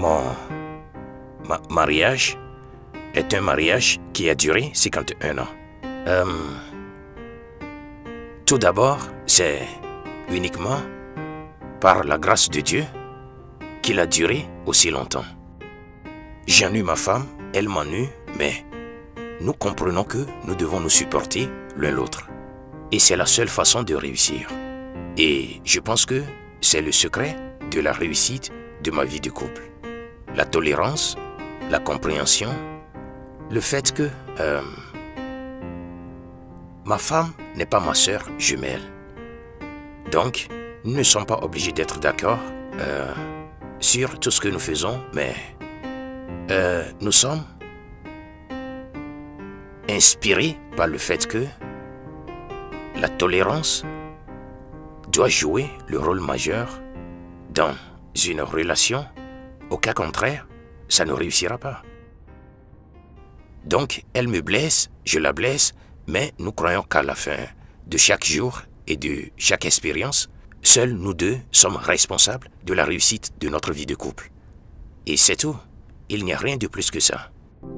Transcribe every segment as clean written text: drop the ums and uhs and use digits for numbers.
Mon mariage est un mariage qui a duré 51 ans. Tout d'abord, c'est uniquement par la grâce de Dieu qu'il a duré aussi longtemps. J'en eu ma femme, elle m'en eut, mais nous comprenons que nous devons nous supporter l'un l'autre. Et c'est la seule façon de réussir. Et je pense que c'est le secret de la réussite de ma vie de couple. La tolérance, la compréhension, le fait que ma femme n'est pas ma sœur jumelle. Donc, nous ne sommes pas obligés d'être d'accord sur tout ce que nous faisons, mais nous sommes inspirés par le fait que la tolérance doit jouer le rôle majeur dans une relation. Au cas contraire, ça ne réussira pas. Donc, elle me blesse, je la blesse, mais nous croyons qu'à la fin de chaque jour et de chaque expérience, seuls nous deux sommes responsables de la réussite de notre vie de couple. Et c'est tout. Il n'y a rien de plus que ça.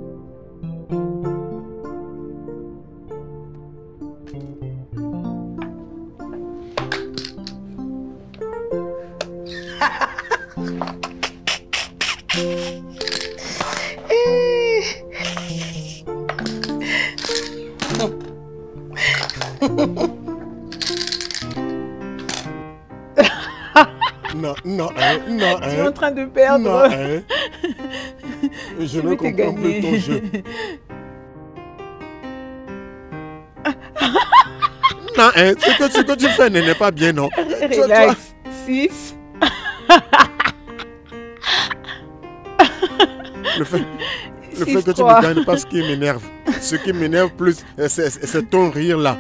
Non, Tu es en train de perdre. Non, je ne comprends plus ton jeu. Non, ce que tu fais n'est pas bien, non? Relax, 6. Le fait que tu ne gagnes pas ce qui m'énerve. Ce qui m'énerve plus, c'est ton rire là.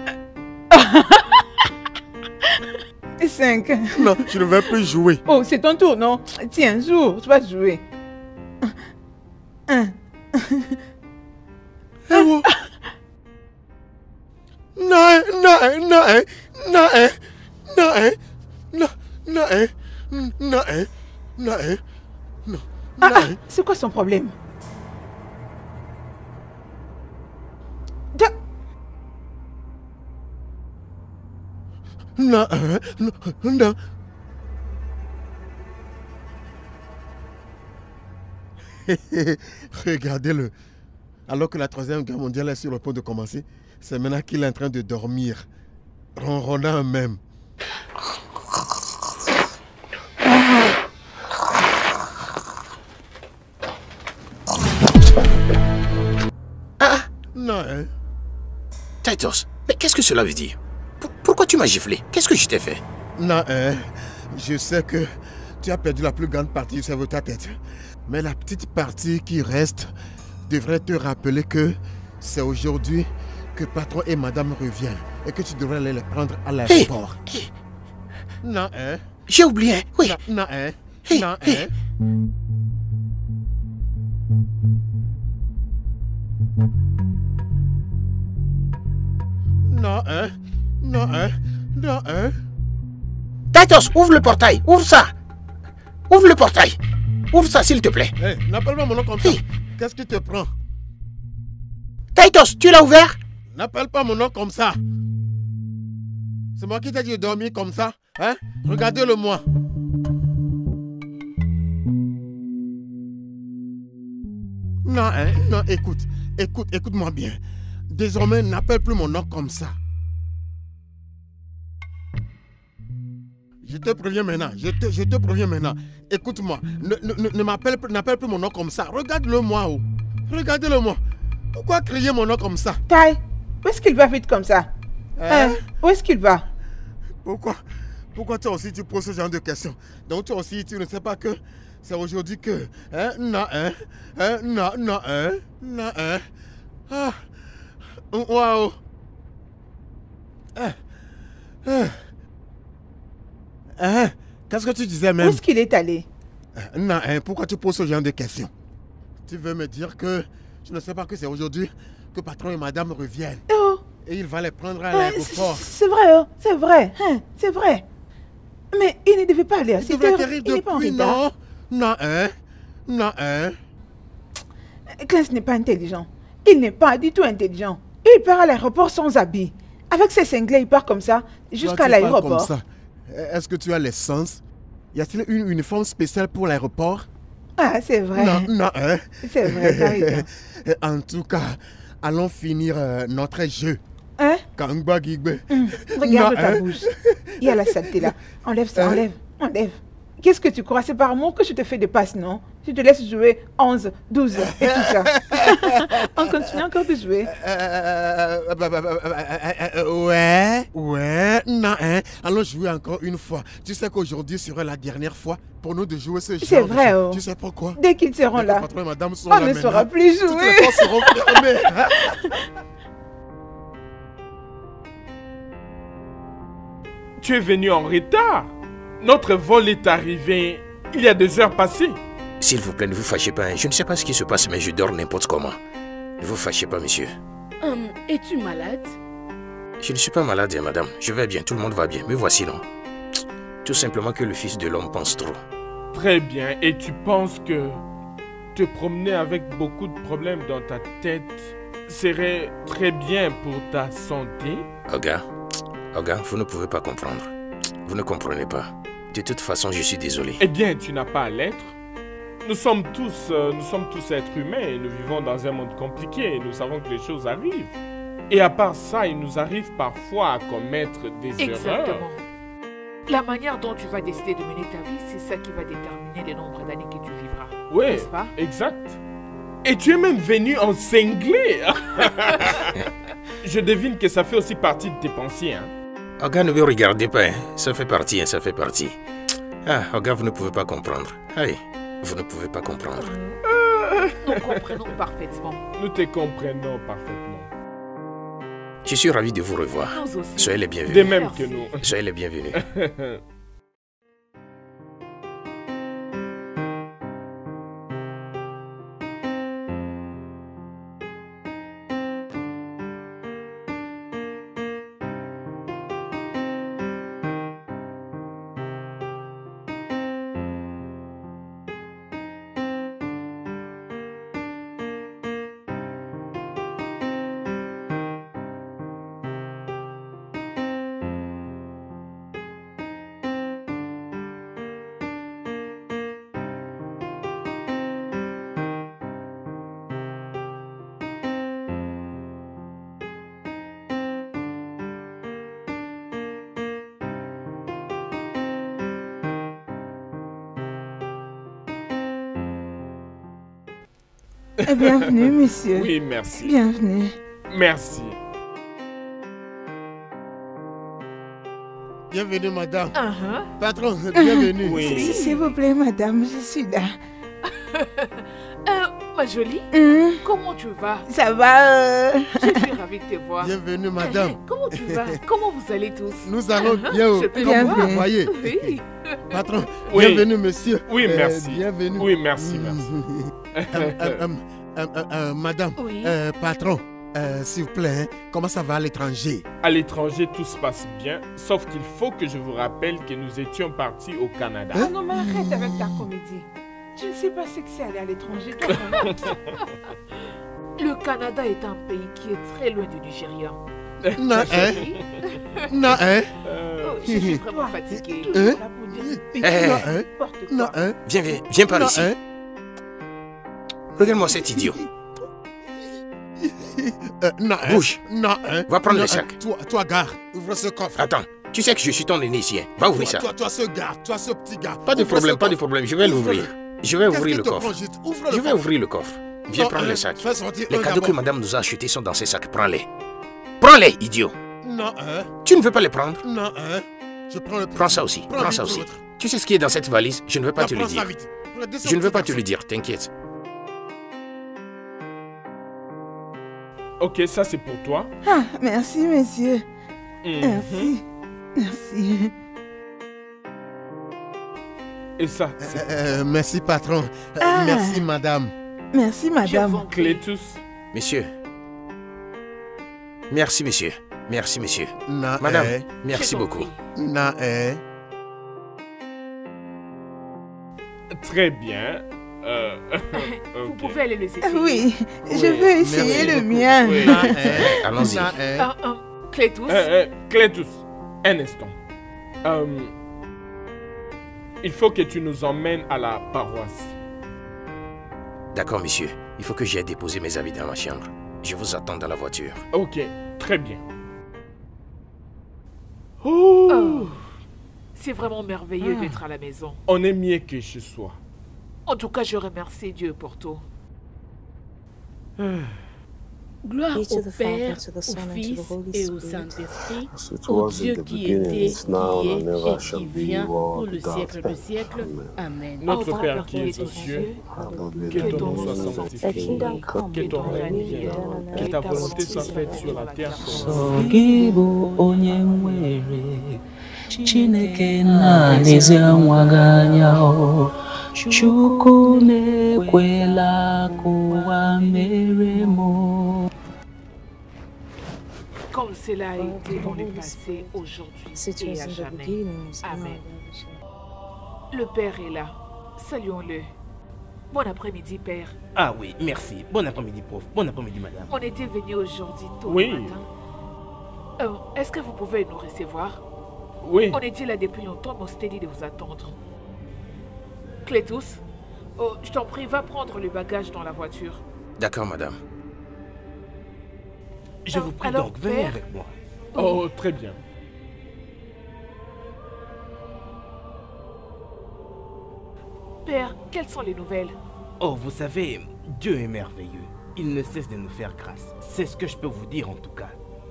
5. Non, je ne vais plus jouer. Oh, c'est ton tour, non? Tiens, joue, tu vas jouer. 1. C'est quoi son problème? Non. Regardez-le. Alors que la Troisième Guerre mondiale est sur le point de commencer, c'est maintenant qu'il est en train de dormir, ronronnant même. Non, Titus, mais qu'est-ce que cela veut dire? Pourquoi tu m'as giflé? Qu'est-ce que je t'ai fait? Non, je sais que tu as perdu la plus grande partie du cerveau de ta tête. Mais la petite partie qui reste devrait te rappeler que c'est aujourd'hui que patron et madame reviennent et que tu devrais aller les prendre à l'aéroport. Non, J'ai oublié, oui. Non, Titus, ouvre le portail, ouvre ça. Ouvre le portail. Ouvre ça, s'il te plaît. N'appelle pas mon nom comme ça. Qu'est-ce qui te prend? Titus, tu l'as ouvert? N'appelle pas mon nom comme ça. C'est moi qui t'ai dit de dormir comme ça. Hein? Regardez-le-moi. Non, écoute-moi bien. Désormais, n'appelle plus mon nom comme ça. Je te préviens maintenant, je te préviens maintenant. Écoute-moi, n'appelle plus mon nom comme ça. Regarde-le-moi. Oh. Regardez-le-moi. Pourquoi crier mon nom comme ça? Tai, où est-ce qu'il va vite comme ça? Où est-ce qu'il va? Pourquoi toi aussi tu poses ce genre de questions? Donc toi aussi tu ne sais pas que c'est aujourd'hui que... Waouh. Qu'est-ce que tu disais même? Où est-ce qu'il est allé? Non, pourquoi tu poses ce genre de questions? Tu veux me dire que je ne sais pas que c'est aujourd'hui que patron et madame reviennent. Oh. Et il va les prendre à l'aéroport. C'est vrai, oh, c'est vrai, c'est vrai. Mais il ne devait pas aller à cette heure. Il devrait guérir depuis, non? Non, hein? Clarence n'est pas intelligent. Il n'est pas du tout intelligent. Il part à l'aéroport sans habit. Avec ses cinglés, il part comme ça jusqu'à l'aéroport. Est-ce que tu as l'essence? Y a-t-il une uniforme spéciale pour l'aéroport? Ah, c'est vrai. Non, hein? C'est vrai, t'as raison. En tout cas, allons finir notre jeu. Hein? Kangba Gigbe. Regarde ta bouche. Il y a la saleté là. Enlève ça, enlève. Qu'est-ce que tu crois? C'est par amour que je te fais des passes, non? Je te laisse jouer 11, 12 et tout ça. On continue encore de jouer. Ouais, non, hein? Allons jouer encore une fois. Tu sais qu'aujourd'hui sera la dernière fois pour nous de jouer ce jeu. C'est vrai, oh. Tu sais pourquoi? Dès qu'ils seront là, Patron et madame sont on là ne saura plus jouer. Toutes les portes seront fermées. Tu es venu en retard. Notre vol est arrivé il y a 2 heures passées. S'il vous plaît, ne vous fâchez pas. Je ne sais pas ce qui se passe, mais je dors n'importe comment. Ne vous fâchez pas, monsieur. Es-tu malade? Je ne suis pas malade, madame. Je vais bien, tout le monde va bien. Me voici, non? Tout simplement que le Fils de l'homme pense trop. Très bien. Et tu penses que te promener avec beaucoup de problèmes dans ta tête serait très bien pour ta santé? Oga, vous ne pouvez pas comprendre. Vous ne comprenez pas. De toute façon, je suis désolé. Eh bien, tu n'as pas à l'être. Nous sommes tous êtres humains et nous vivons dans un monde compliqué et nous savons que les choses arrivent. Et à part ça, il nous arrive parfois à commettre des erreurs. Exactement. La manière dont tu vas décider de mener ta vie, c'est ça qui va déterminer le nombre d'années que tu vivras. Oui, n'est-ce pas? Exact. Et tu es même venu en cinglé. Je devine que ça fait aussi partie de tes pensées, hein? Oga, ne me regardez pas, hein. Ça fait partie, hein, ça fait partie. Ah, Oga, vous ne pouvez pas comprendre. Aïe, vous ne pouvez pas comprendre. Nous comprenons parfaitement. Nous te comprenons parfaitement. Je suis ravi de vous revoir. Nous aussi. Soyez les bienvenus. De même Merci. que nous. Soyez les bienvenus. Bienvenue, monsieur. Oui, merci. Bienvenue. Merci. Bienvenue, madame. Uh-huh. Patron, bienvenue. Oui. S'il vous plaît, madame, je suis là. Ma jolie, comment tu vas? Ça va? Je suis ravie de te voir. Bienvenue, madame. Comment tu vas? Comment vous allez tous? Nous allons bien, Je peux comme bien vous voir. le voyez. Oui. Patron, Oui. bienvenue, monsieur. Oui, merci. Bienvenue. Oui, merci, Madame, Oui. patron, s'il vous plaît, hein, comment ça va à l'étranger? À l'étranger, tout se passe bien, sauf qu'il faut que je vous rappelle que nous étions partis au Canada. Ah non, mais arrête avec ta comédie. Tu ne sais pas ce que c'est aller à l'étranger, toi. Le Canada est un pays qui est très loin du Nigeria. Non, hein? Oui. Non, hein? Oh, je suis vraiment fatiguée. Hein? Là pour dire Eh, Non, hein? n'importe Non, quoi. hein? Viens par Non, ici. hein? Regarde-moi cet idiot. Non, hein? Bouge. Non, hein? Va prendre Non, le sac. Toi, gare, ouvre ce coffre. Attends, tu sais que je suis ton aîné ici, hein. Va ouvrir ça. Toi, ce gars, toi, ce petit gars. Pas de Ouvre problème, ce pas de coffre. problème. Je vais l'ouvrir. Je vais Qu'est-ce ouvrir qui le te coffre. prend juste? Ouvre le Je vais coffre. ouvrir le coffre. Viens Non, prendre hein, le sac. fais sortir Les un cadeaux que d'abord. madame nous a achetés sont dans ces sacs. Prends-les. Prends-les, idiot. Non, hein? Tu ne veux pas les prendre? Non, hein? Je prends le Prends ça aussi. Prends vite ça aussi. l'autre. Tu sais ce qui est dans cette valise? Je ne veux pas te le Prends ça dire. vite. Descends, Je ne veux petit pas te garçon. le dire, t'inquiète. Ok, ça c'est pour toi. Ah, merci, monsieur. Mhm. Merci. Merci. Et ça, c'est Merci, patron. Ah. Merci, madame. Merci, Je madame. vous en prie. Clétus. Monsieur. Merci, monsieur. Merci, monsieur. Non, Madame, hein? merci Je t'en beaucoup. prie. Non, hein? Très bien. Vous pouvez aller les essayer. Oui, je vais essayer le mien. Oui. Allons-y. Clétus, Clétus, un instant. Il faut que tu nous emmènes à la paroisse. D'accord, monsieur. Il faut que j'aille déposer mes habits dans ma chambre. Je vous attends dans la voiture. Ok, très bien. Oh, c'est vraiment merveilleux d'être à la maison. on est mieux que chez soi. En tout cas, je remercie Dieu pour tout. Gloire Be to au the Père, Father, to the au Son, and to Fils the Holy et au Spirit. Saint-Esprit, As it au was Dieu in the qui beginning, était, is now, qui and est ever et shall qui be, vient pour world le without siècle des end. siècles. Amen. Amen. Notre Ô Père qui es aux cieux, Hallowed be que thy ton nom name. soit Thy sanctifié, kingdom come, que ton thy règne will be vienne, done on que earth ta as volonté it soit is in faite sur la heaven. terre comme So gị bụ onye nwere Chineke na-elezi nwa gị anya o Chukwu na-ekwela ka ụwa mere m. Comme cela a été dans le passé, aujourd'hui As it et was à in the jamais. beginning, is now, Amen. and ever shall be. Le Père est là. Saluons-le. Bon après-midi, Père. Ah oui, merci. Bon après-midi, prof. Bon après-midi, madame. On était venu aujourd'hui tôt Oui. le matin. Est-ce que vous pouvez nous recevoir? Oui, On était là depuis longtemps, mais on s'était dit de vous attendre. Clétus, je t'en prie, va prendre le bagage dans la voiture. D'accord, madame. Je vous prie Alors, donc, venez Père. avec moi. oh, très bien. Père, quelles sont les nouvelles? Oh, vous savez, Dieu est merveilleux. Il ne cesse de nous faire grâce. C'est ce que je peux vous dire en tout cas.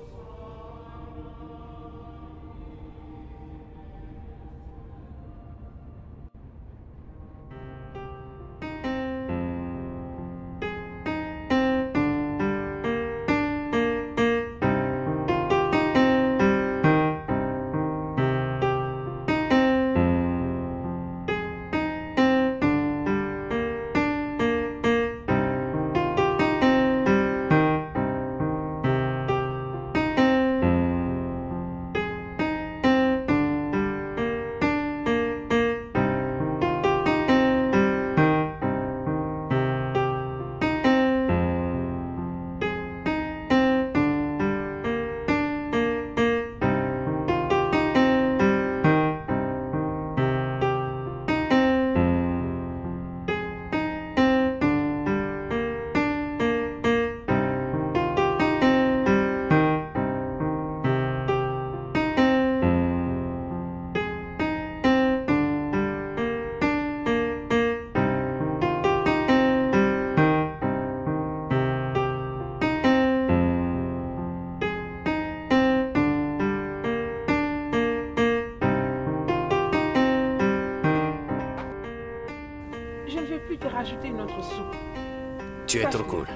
Je ne vais plus te rajouter une autre soupe. Tu es trop cool.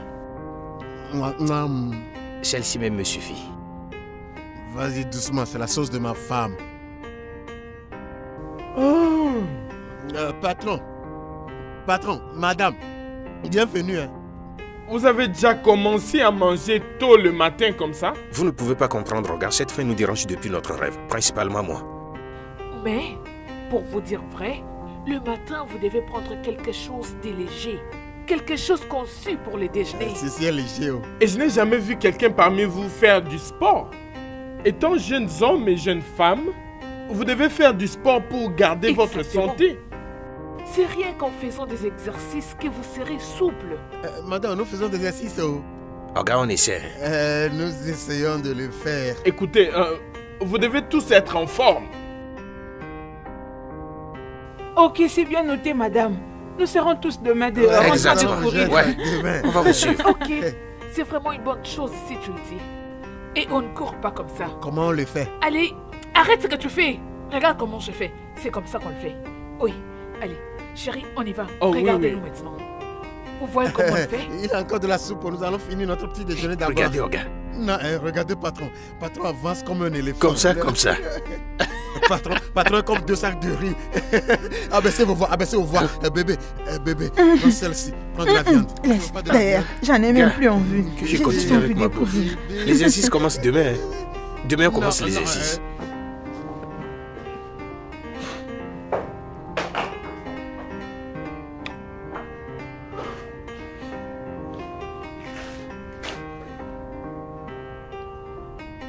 Celle-ci même me suffit. Vas-y doucement, c'est la sauce de ma femme. Patron, madame, bienvenue. Hein. Vous avez déjà commencé à manger tôt le matin comme ça? Vous ne pouvez pas comprendre, regarde, cette fin nous dérange depuis notre rêve, principalement moi. Mais, pour vous dire vrai, le matin, vous devez prendre quelque chose de léger. Quelque chose conçu pour le déjeuner. C'est léger. Oh. Et je n'ai jamais vu quelqu'un parmi vous faire du sport. Étant jeunes hommes et jeunes femmes, vous devez faire du sport pour garder votre Exactement. santé. C'est rien qu'en faisant des exercices que vous serez souple. Madame, nous faisons des exercices. Oh. Regarde, on essaie. Nous essayons de le faire. Écoutez, vous devez tous être en forme. Ok, c'est bien noté, madame. Nous serons tous demain dehors. Exactement. En train de courir. Ouais. Demain. On va vous suivre. Ok, c'est vraiment une bonne chose si tu le dis. Et on ne court pas comme ça. Comment on le fait? Allez, arrête ce que tu fais. Regarde comment je fais. C'est comme ça qu'on le fait. Oui, allez, chérie, on y va. Oh, oui, Regardez-nous oui. maintenant. Vous voyez comment on le fait? Il y a encore de la soupe. Nous allons finir notre petit déjeuner d'abord. Regardez, regarde. Non, regardez, patron. Patron avance comme un éléphant. Comme ça, comme ça. Patron comme 2 sacs de riz. Abaissez vos voix, abaissez vos voix. Bébé, prends celle-ci. Prends de la viande. Laisse Pas de la faire. viande. J'en ai même plus envie. Que je J'ai continue juste envie avec ma de bouffe. courir. L'exercice commence demain. Hein. Demain, on commence Non, l'exercice.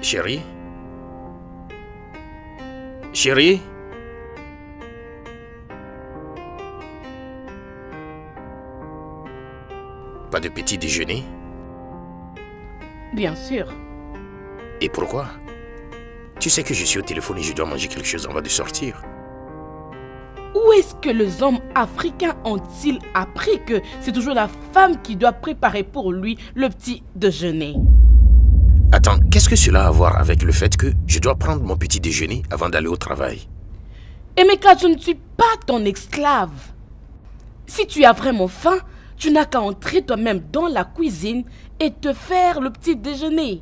Chérie? Chérie? Pas de petit déjeuner? Bien sûr. Et pourquoi? Tu sais que je suis au téléphone et je dois manger quelque chose avant de sortir. Où est-ce que les hommes africains ont-ils appris que c'est toujours la femme qui doit préparer pour lui le petit déjeuner? Attends, qu'est-ce que cela a à voir avec le fait que je dois prendre mon petit déjeuner avant d'aller au travail? Emeka, je ne suis pas ton esclave. Si tu as vraiment faim, tu n'as qu'à entrer toi-même dans la cuisine et te faire le petit déjeuner.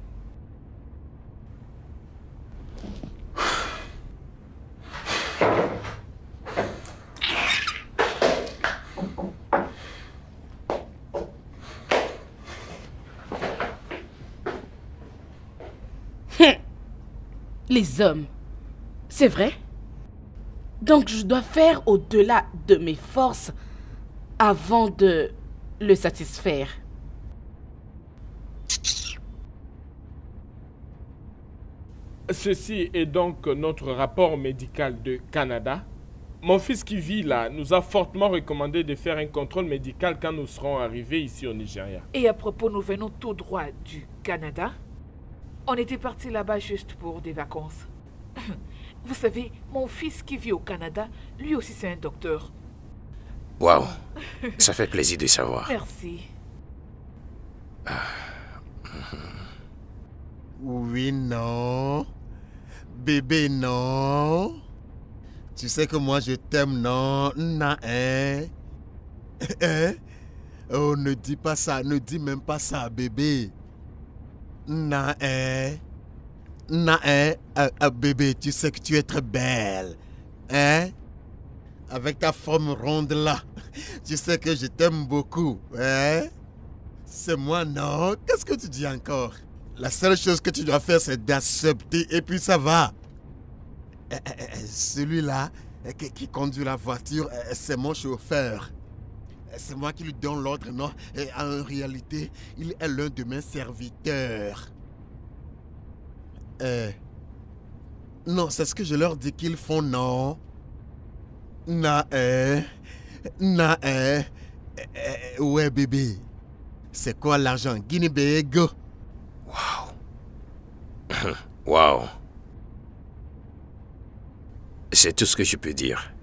Les hommes, c'est vrai? Donc je dois faire au-delà de mes forces avant de le satisfaire. Ceci est donc notre rapport médical de Canada. Mon fils qui vit là nous a fortement recommandé de faire un contrôle médical quand nous serons arrivés ici au Nigeria. Et à propos, nous venons tout droit du Canada. On était partis là-bas juste pour des vacances. Vous savez, mon fils qui vit au Canada, lui aussi c'est un docteur. Waouh, ça fait plaisir de savoir. Merci. Oui, non. Bébé, non. Tu sais que moi je t'aime, non? Non, hein? Hein? Oh, ne dis pas ça, ne dis même pas ça, bébé. Non, hein? Non, hein? Bébé, tu sais que tu es très belle. Hein? Avec ta forme ronde là. Tu sais que je t'aime beaucoup. Hein? C'est moi, non? Qu'est-ce que tu dis encore? La seule chose que tu dois faire, c'est d'accepter et puis ça va. Celui-là qui conduit la voiture, c'est mon chauffeur. C'est moi qui lui donne l'ordre, non? Et en réalité, il est l'un de mes serviteurs. Non, c'est ce que je leur dis qu'ils font, non? Non, non, ouais, bébé. C'est quoi l'argent? Guinée-Big? Waouh. Waouh. C'est tout ce que je peux dire.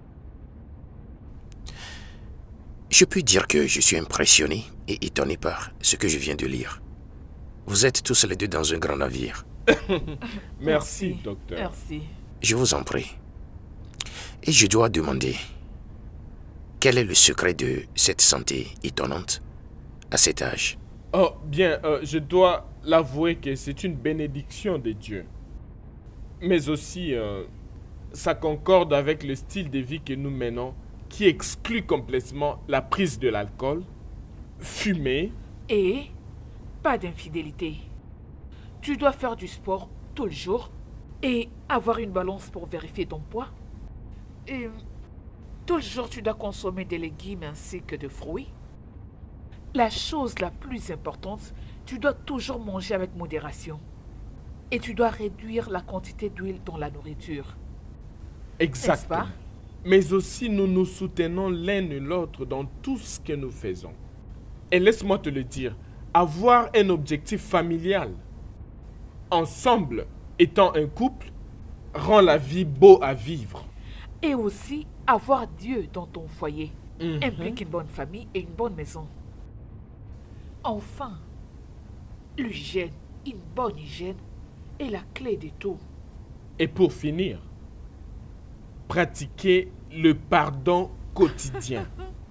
Je peux dire que je suis impressionné et étonné par ce que je viens de lire. Vous êtes tous les deux dans un grand navire. Merci, docteur. Merci. Je vous en prie. Et je dois demander, quel est le secret de cette santé étonnante à cet âge? Oh, bien, je dois l'avouer que c'est une bénédiction de Dieu. Mais aussi, ça concorde avec le style de vie que nous menons, qui exclut complètement la prise de l'alcool, fumer. Et pas d'infidélité. Tu dois faire du sport tout le jour et avoir une balance pour vérifier ton poids. Et tout le jour, tu dois consommer des légumes ainsi que des fruits. La chose la plus importante, tu dois toujours manger avec modération. Et tu dois réduire la quantité d'huile dans la nourriture. Exactement. N'est-ce pas? Mais aussi, nous nous soutenons l'un et l'autre dans tout ce que nous faisons. Et laisse-moi te le dire, avoir un objectif familial, ensemble, étant un couple, rend la vie beau à vivre. Et aussi, avoir Dieu dans ton foyer implique une bonne famille et une bonne maison. Enfin, l'hygiène, une bonne hygiène, est la clé de tout. Et pour finir, pratiquer le pardon quotidien.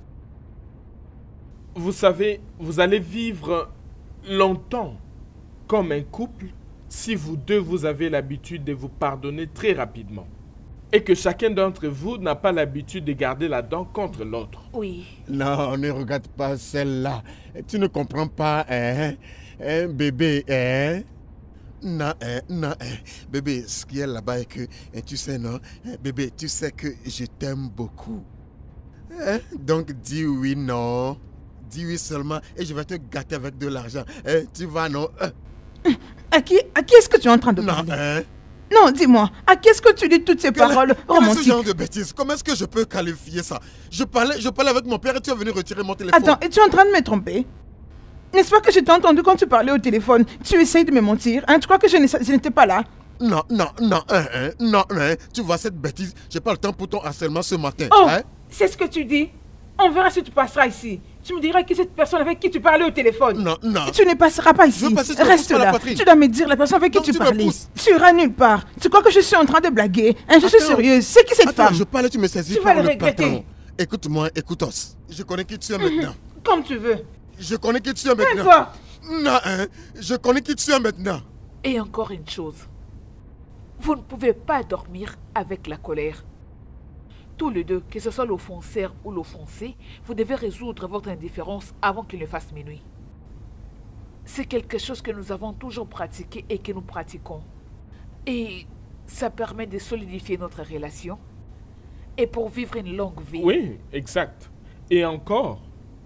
Vous savez, vous allez vivre longtemps comme un couple si vous deux vous avez l'habitude de vous pardonner très rapidement. Et que chacun d'entre vous n'a pas l'habitude de garder la dent contre l'autre. Oui. Non, ne regarde pas celle-là. Tu ne comprends pas, hein? Bébé, hein? Non, non, bébé, ce qui est là-bas est que, tu sais, non? Bébé, tu sais que je t'aime beaucoup. Donc, dis oui, non? Dis oui seulement et je vais te gâter avec de l'argent. Tu vas, non? À qui est-ce que tu es en train de parler? hein? Non, dis-moi, à qui est-ce que tu dis toutes ces paroles Quel est ce romantiques? genre de bêtises? Comment est-ce que je peux qualifier ça? Je parlais avec mon père et tu es venu retirer mon téléphone. Attends, es-tu en train de me tromper? N'est-ce pas que je t'ai entendu quand tu parlais au téléphone? Tu essayes de me mentir, hein? Tu crois que je n'étais pas là? Non, tu vois cette bêtise, j'ai pas le temps pour ton harcèlement ce matin. Oh, hein? c'est ce que tu dis? On verra si tu passeras ici. Tu me diras qui est cette personne avec qui tu parlais au téléphone. Non. Tu ne passeras pas ici. Je veux passer sur Reste la là. poitrine. Tu dois me dire la personne avec qui Donc tu tu me parlais. pousses. Tu iras nulle part. Tu crois que je suis en train de blaguer, hein? Je suis sérieuse. C'est qui cette femme? Je parle, tu me saisis Tu par vas le le regretter. pantalon. Écoute-moi, écoute-os. Je connais qui tu es maintenant. Comme tu veux. Je connais qui tu es maintenant. N'importe. Non, hein? Je connais qui tu es maintenant. Et encore une chose. Vous ne pouvez pas dormir avec la colère. Tous les deux, que ce soit l'offenseur ou l'offensé, vous devez résoudre votre indifférence avant qu'il ne fasse minuit. C'est quelque chose que nous avons toujours pratiqué et que nous pratiquons. Et ça permet de solidifier notre relation et pour vivre une longue vie. Oui, exact. Et encore,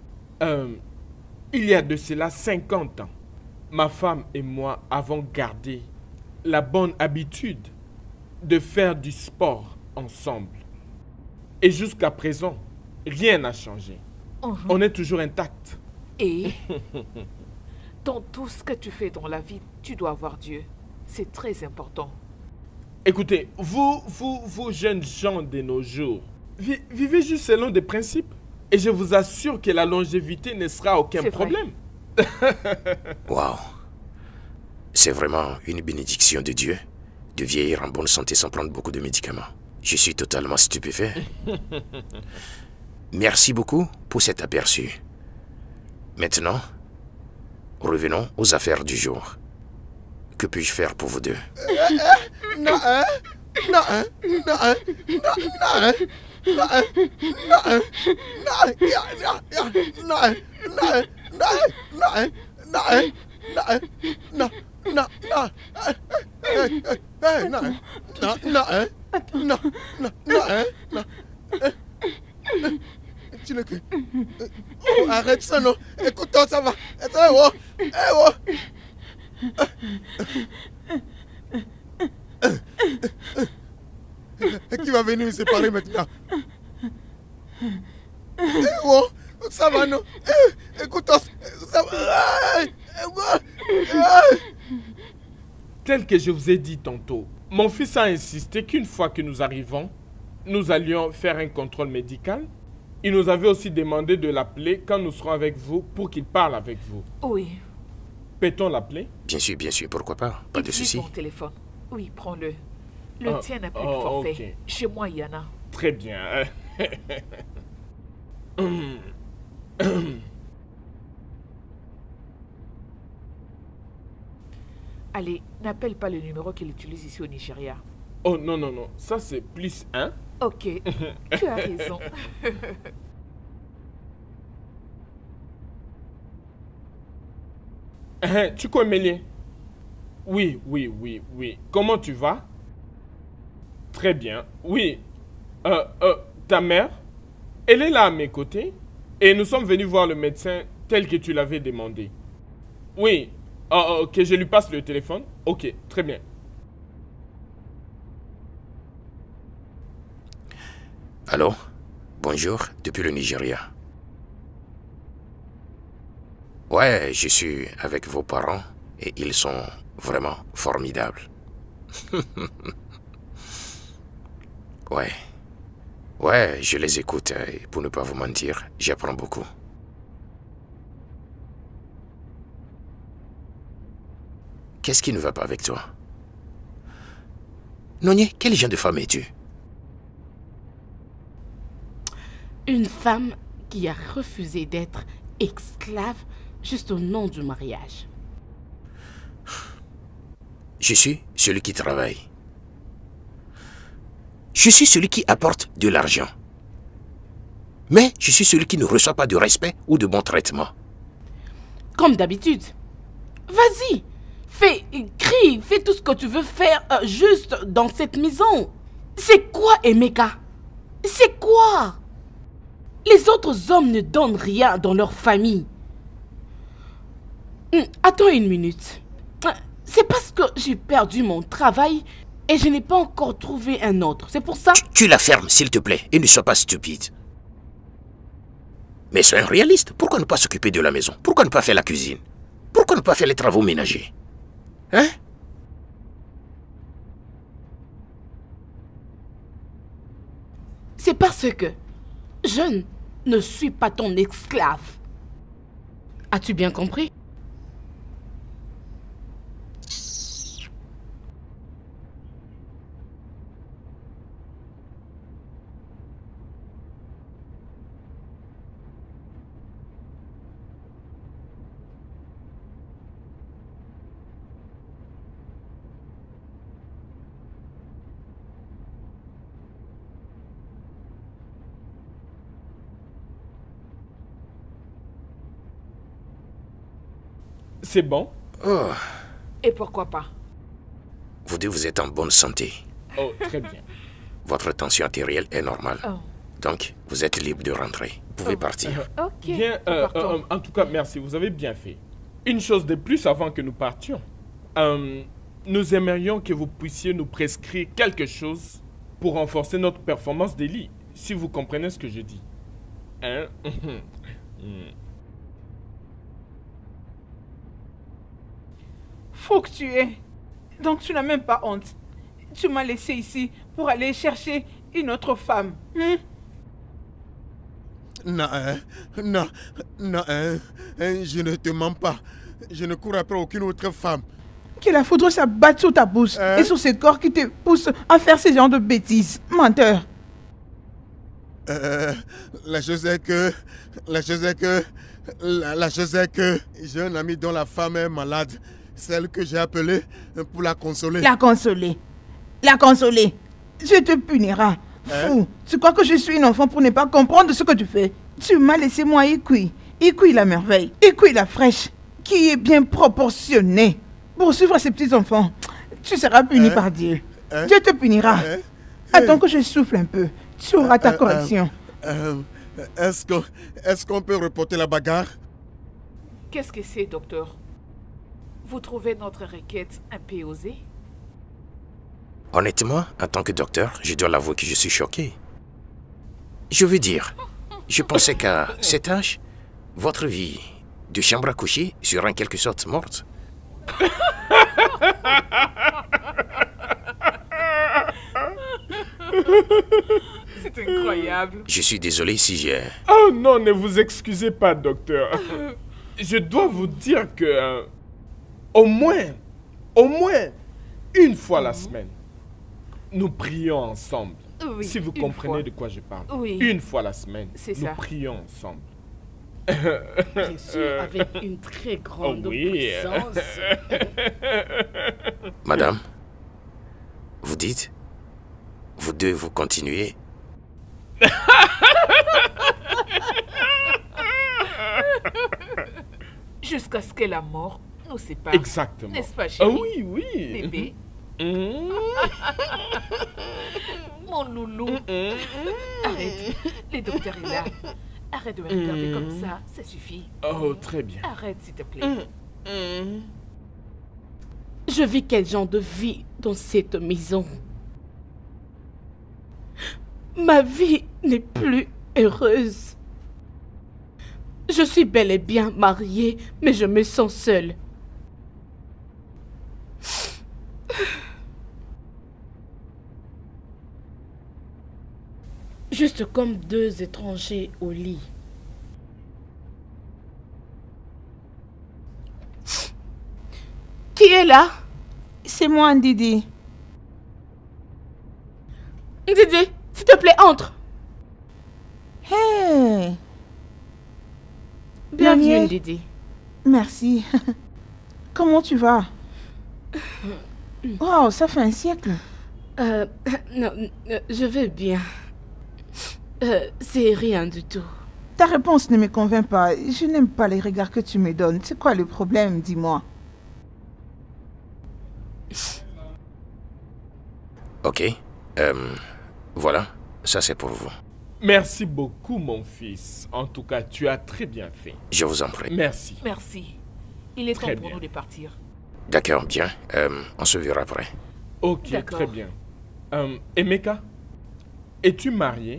il y a de cela 50 ans, ma femme et moi avons gardé la bonne habitude de faire du sport ensemble. Et jusqu'à présent, rien n'a changé. On est toujours intact. Et dans tout ce que tu fais dans la vie, tu dois avoir Dieu. C'est très important. Écoutez, vous jeunes gens de nos jours, vivez juste selon des principes. Et je vous assure que la longévité ne sera aucun problème. Waouh. C'est vraiment une bénédiction de Dieu de vieillir en bonne santé sans prendre beaucoup de médicaments. Je suis totalement stupéfait. Merci beaucoup pour cet aperçu. Maintenant, revenons aux affaires du jour. Que puis-je faire pour vous deux? Non. Arrête ça, non. Écoute-toi, ça va. Qui va venir nous séparer maintenant? Ça va, non? Écoute-toi, ça va. Tel que je vous ai dit tantôt, mon fils a insisté qu'une fois que nous arrivons, nous allions faire un contrôle médical. Il nous avait aussi demandé de l'appeler quand nous serons avec vous pour qu'il parle avec vous. Oui. Peut-on l'appeler? Bien sûr, pourquoi pas? Pas de souci. Ton téléphone. Oui, prends-le. Le tien n'a plus de forfait. Okay. Chez moi, il y en a. Très bien. Allez, n'appelle pas le numéro qu'il utilise ici au Nigeria. Oh non, ça c'est +1. Ok, tu as raison. Tu connais? Oui. Comment tu vas? Très bien. Oui. Ta mère, elle est là à mes côtés. Et nous sommes venus voir le médecin tel que tu l'avais demandé. Oui. Ok, je lui passe le téléphone. Ok, très bien. Allô? Bonjour, depuis le Nigeria. Ouais, je suis avec vos parents et ils sont vraiment formidables. Ouais, je les écoute et pour ne pas vous mentir, j'apprends beaucoup. Qu'est-ce qui ne va pas avec toi? Nonye, quel genre de femme es-tu? Une femme qui a refusé d'être esclave juste au nom du mariage. Je suis celui qui travaille. Je suis celui qui apporte de l'argent. Mais je suis celui qui ne reçoit pas de respect ou de bon traitement. Comme d'habitude. Vas-y, crie, fais tout ce que tu veux faire juste dans cette maison. C'est quoi, Emeka? C'est quoi? Les autres hommes ne donnent rien dans leur famille. Attends une minute. C'est parce que j'ai perdu mon travail et je n'ai pas encore trouvé un autre. C'est pour ça... Tu la fermes, s'il te plaît, et ne sois pas stupide. Mais soyons réalistes. Pourquoi ne pas s'occuper de la maison? Pourquoi ne pas faire la cuisine? Pourquoi ne pas faire les travaux ménagers? Hein? C'est parce que je ne suis pas ton esclave. As-tu bien compris? C'est bon? Oh, Et pourquoi pas? vous deux, vous êtes en bonne santé. Oh, très bien. Votre tension artérielle est normale. Oh. Donc, vous êtes libre de rentrer. Vous pouvez partir. Ok. Bien, partons. en tout cas, merci, vous avez bien fait. Une chose de plus avant que nous partions. Nous aimerions que vous puissiez nous prescrire quelque chose pour renforcer notre performance des lits, si vous comprenez ce que je dis. Hein? Fou que tu es. Donc tu n'as même pas honte. Tu m'as laissé ici pour aller chercher une autre femme. Non, non, non, je ne te mens pas. Je ne cours après aucune autre femme. Que la foudre s'abatte sur ta bouche et sur ce corps qui te pousse à faire ce genre de bêtises. Menteur. La chose est que j'ai un ami dont la femme est malade. Celle que j'ai appelée pour la consoler. La consoler. La consoler. Je te punirai. Fou. Tu crois que je suis une enfant pour ne pas comprendre ce que tu fais? Tu m'as laissé moi Ikui. Ikui la merveille. Ikui la fraîche. Qui est bien proportionnée. Pour suivre ces petits enfants. Tu seras puni par Dieu. Dieu te punira. Attends que je souffle un peu. Tu auras ta correction. Est-ce qu'on peut reporter la bagarre? Qu'est-ce que c'est, docteur? Vous trouvez notre requête un peu osée? Honnêtement, en tant que docteur, je dois l'avouer que je suis choqué. Je veux dire, je pensais qu'à cet âge, votre vie de chambre à coucher sera en quelque sorte morte. C'est incroyable. Je suis désolé si j'ai... Oh non, ne vous excusez pas, docteur. Je dois vous dire que... au moins, une fois la semaine, nous prions ensemble. Oui, si vous une comprenez fois. de quoi je parle. Oui. Une fois la semaine, C'est nous ça. prions ensemble. Bien sûr, avec une très grande oui. puissance. Madame, vous dites, vous deux, vous continuez. Jusqu'à ce que la mort nous sépare. Exactement. N'est-ce pas, Ah chérie? oui, oui. Bébé. Mhm. Mon loulou. Arrête. Le docteur est là. Arrête de me regarder comme ça. Ça suffit. Oh, très bien. Arrête, s'il te plaît. Je vis quel genre de vie dans cette maison? Ma vie n'est plus heureuse. Je suis bel et bien mariée, mais je me sens seule. Juste comme deux étrangers au lit. Qui est là? C'est moi, Ndidi. Didi, s'il te plaît, entre. Hey. Bienvenue, Bienvenue. Didi. Merci. Comment tu vas? Wow, ça fait un siècle. Non, je vais bien. C'est rien du tout. Ta réponse ne me convainc pas. Je n'aime pas les regards que tu me donnes. C'est quoi le problème, dis-moi? Ok. Voilà, ça c'est pour vous. Merci beaucoup, mon fils. En tout cas, tu as très bien fait. Je vous en prie. Merci. Merci. Il est temps Très pour bien. nous de partir. D'accord, bien. On se verra après. Ok, D'accord. très bien. Emeka, es-tu mariée?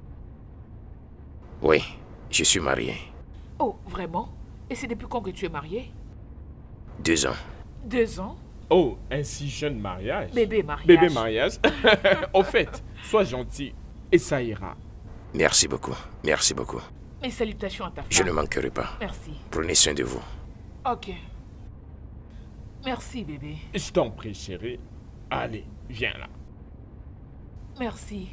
Oui, je suis marié. Oh, vraiment? Et c'est depuis quand que tu es marié? 2 ans. 2 ans? Oh, un si jeune mariage. Bébé mariage. Bébé mariage. Au fait, sois gentil et ça ira. Merci beaucoup. Merci beaucoup. Mes salutations à ta femme. Je ne manquerai pas. Merci. Prenez soin de vous. Ok. Merci, bébé. Je t'en prie, chérie. Allez, viens là. Merci.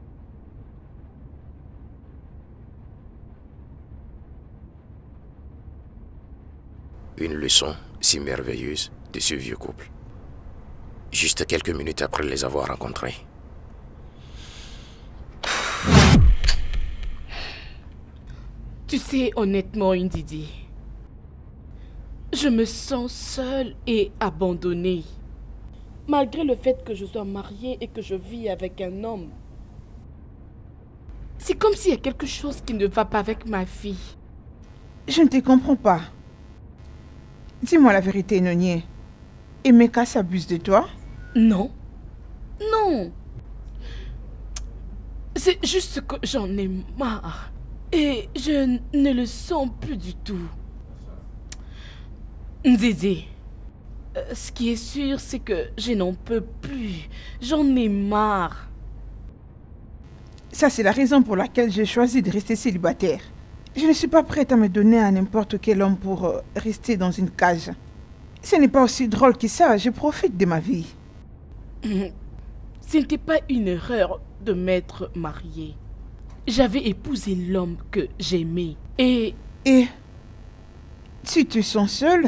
Une leçon si merveilleuse de ce vieux couple. Juste quelques minutes après les avoir rencontrés. Tu sais, honnêtement, Ndidi, je me sens seule et abandonnée. Malgré le fait que je sois mariée et que je vis avec un homme. C'est comme s'il y a quelque chose qui ne va pas avec ma fille. Je ne te comprends pas. Dis-moi la vérité, Nonier. Emeka s'abuse de toi? Non. Non. C'est juste que j'en ai marre. Et je ne le sens plus du tout. Ndidi, ce qui est sûr, c'est que je n'en peux plus. J'en ai marre. Ça, c'est la raison pour laquelle j'ai choisi de rester célibataire. Je ne suis pas prête à me donner à n'importe quel homme pour rester dans une cage. Ce n'est pas aussi drôle que ça, je profite de ma vie. Ce n'était pas une erreur de m'être mariée. J'avais épousé l'homme que j'aimais. Et Et tu te sens seule?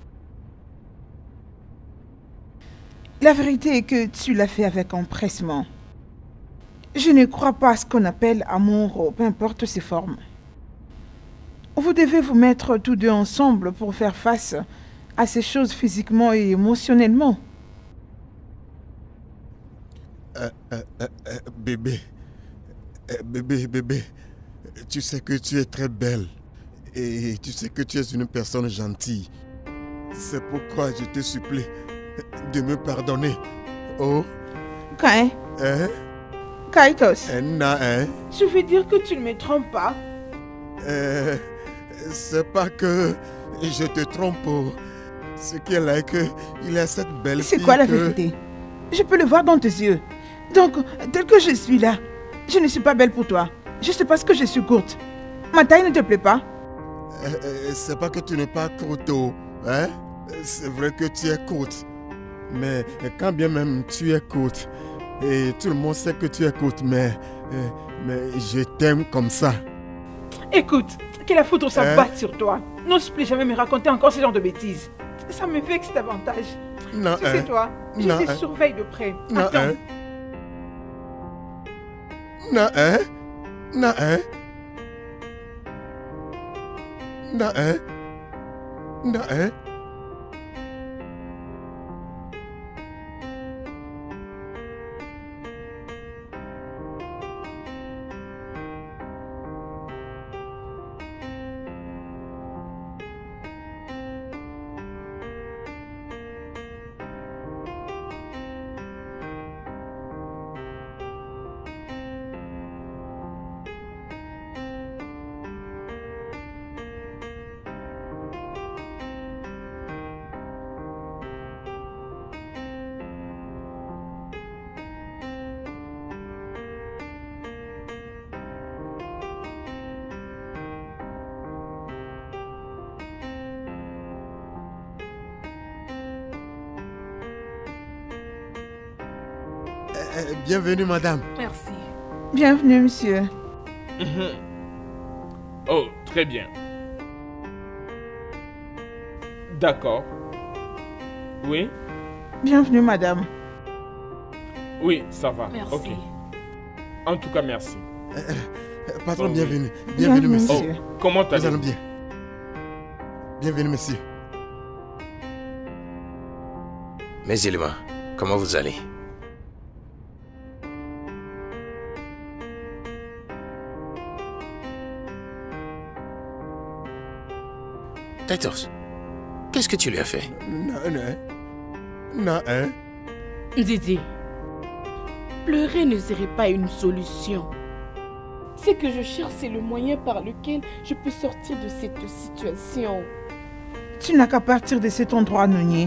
La vérité est que tu l'as fait avec empressement. Je ne crois pas à ce qu'on appelle amour, peu importe ses formes. Vous devez vous mettre tous deux ensemble pour faire face à ces choses physiquement et émotionnellement. Bébé, bébé, tu sais que tu es très belle et tu sais que tu es une personne gentille. C'est pourquoi je te supplie de me pardonner. Oh, Cain, hein? Kaitos, Hein? tu veux dire que tu ne me trompes pas? C'est pas que je te trompe. Ce qui est là est que il y a cette belle fille. C'est quoi la que- vérité? Je peux le voir dans tes yeux. Donc, tel que je suis là, je ne suis pas belle pour toi. Juste parce que je suis courte. Ma taille ne te plaît pas? C'est pas que tu n'es pas courte, hein? C'est vrai que tu es courte. Mais quand bien même tu es courte, et tout le monde sait que tu es courte, mais je t'aime comme ça. Écoute, que la foudre Hein? s'abatte sur toi. N'ose plus jamais me raconter encore ce genre de bêtises. Ça me vexe davantage. Non, Tu sais toi, je Non, te surveille de près. Non, Attends. hein? Non, hein? Non, hein? Non, hein? Non, hein? Bienvenue, madame. Merci. Bienvenue, monsieur. Oh, très bien. D'accord. Oui? Bienvenue, madame. Oui, ça va. Merci. Ok. En tout cas, merci. Patron, Oh, oui. bienvenue. Bienvenue, Bienvenue, monsieur. Oh, monsieur. comment Nous allons allez-vous? bien. Bienvenue, monsieur. Mais Ilma, comment vous allez? Titus, Qu'est-ce que tu lui as fait? Non, hein? Didi, pleurer ne serait pas une solution. Ce que je cherche, c'est le moyen par lequel je peux sortir de cette situation. Tu n'as qu'à partir de cet endroit, Nounier.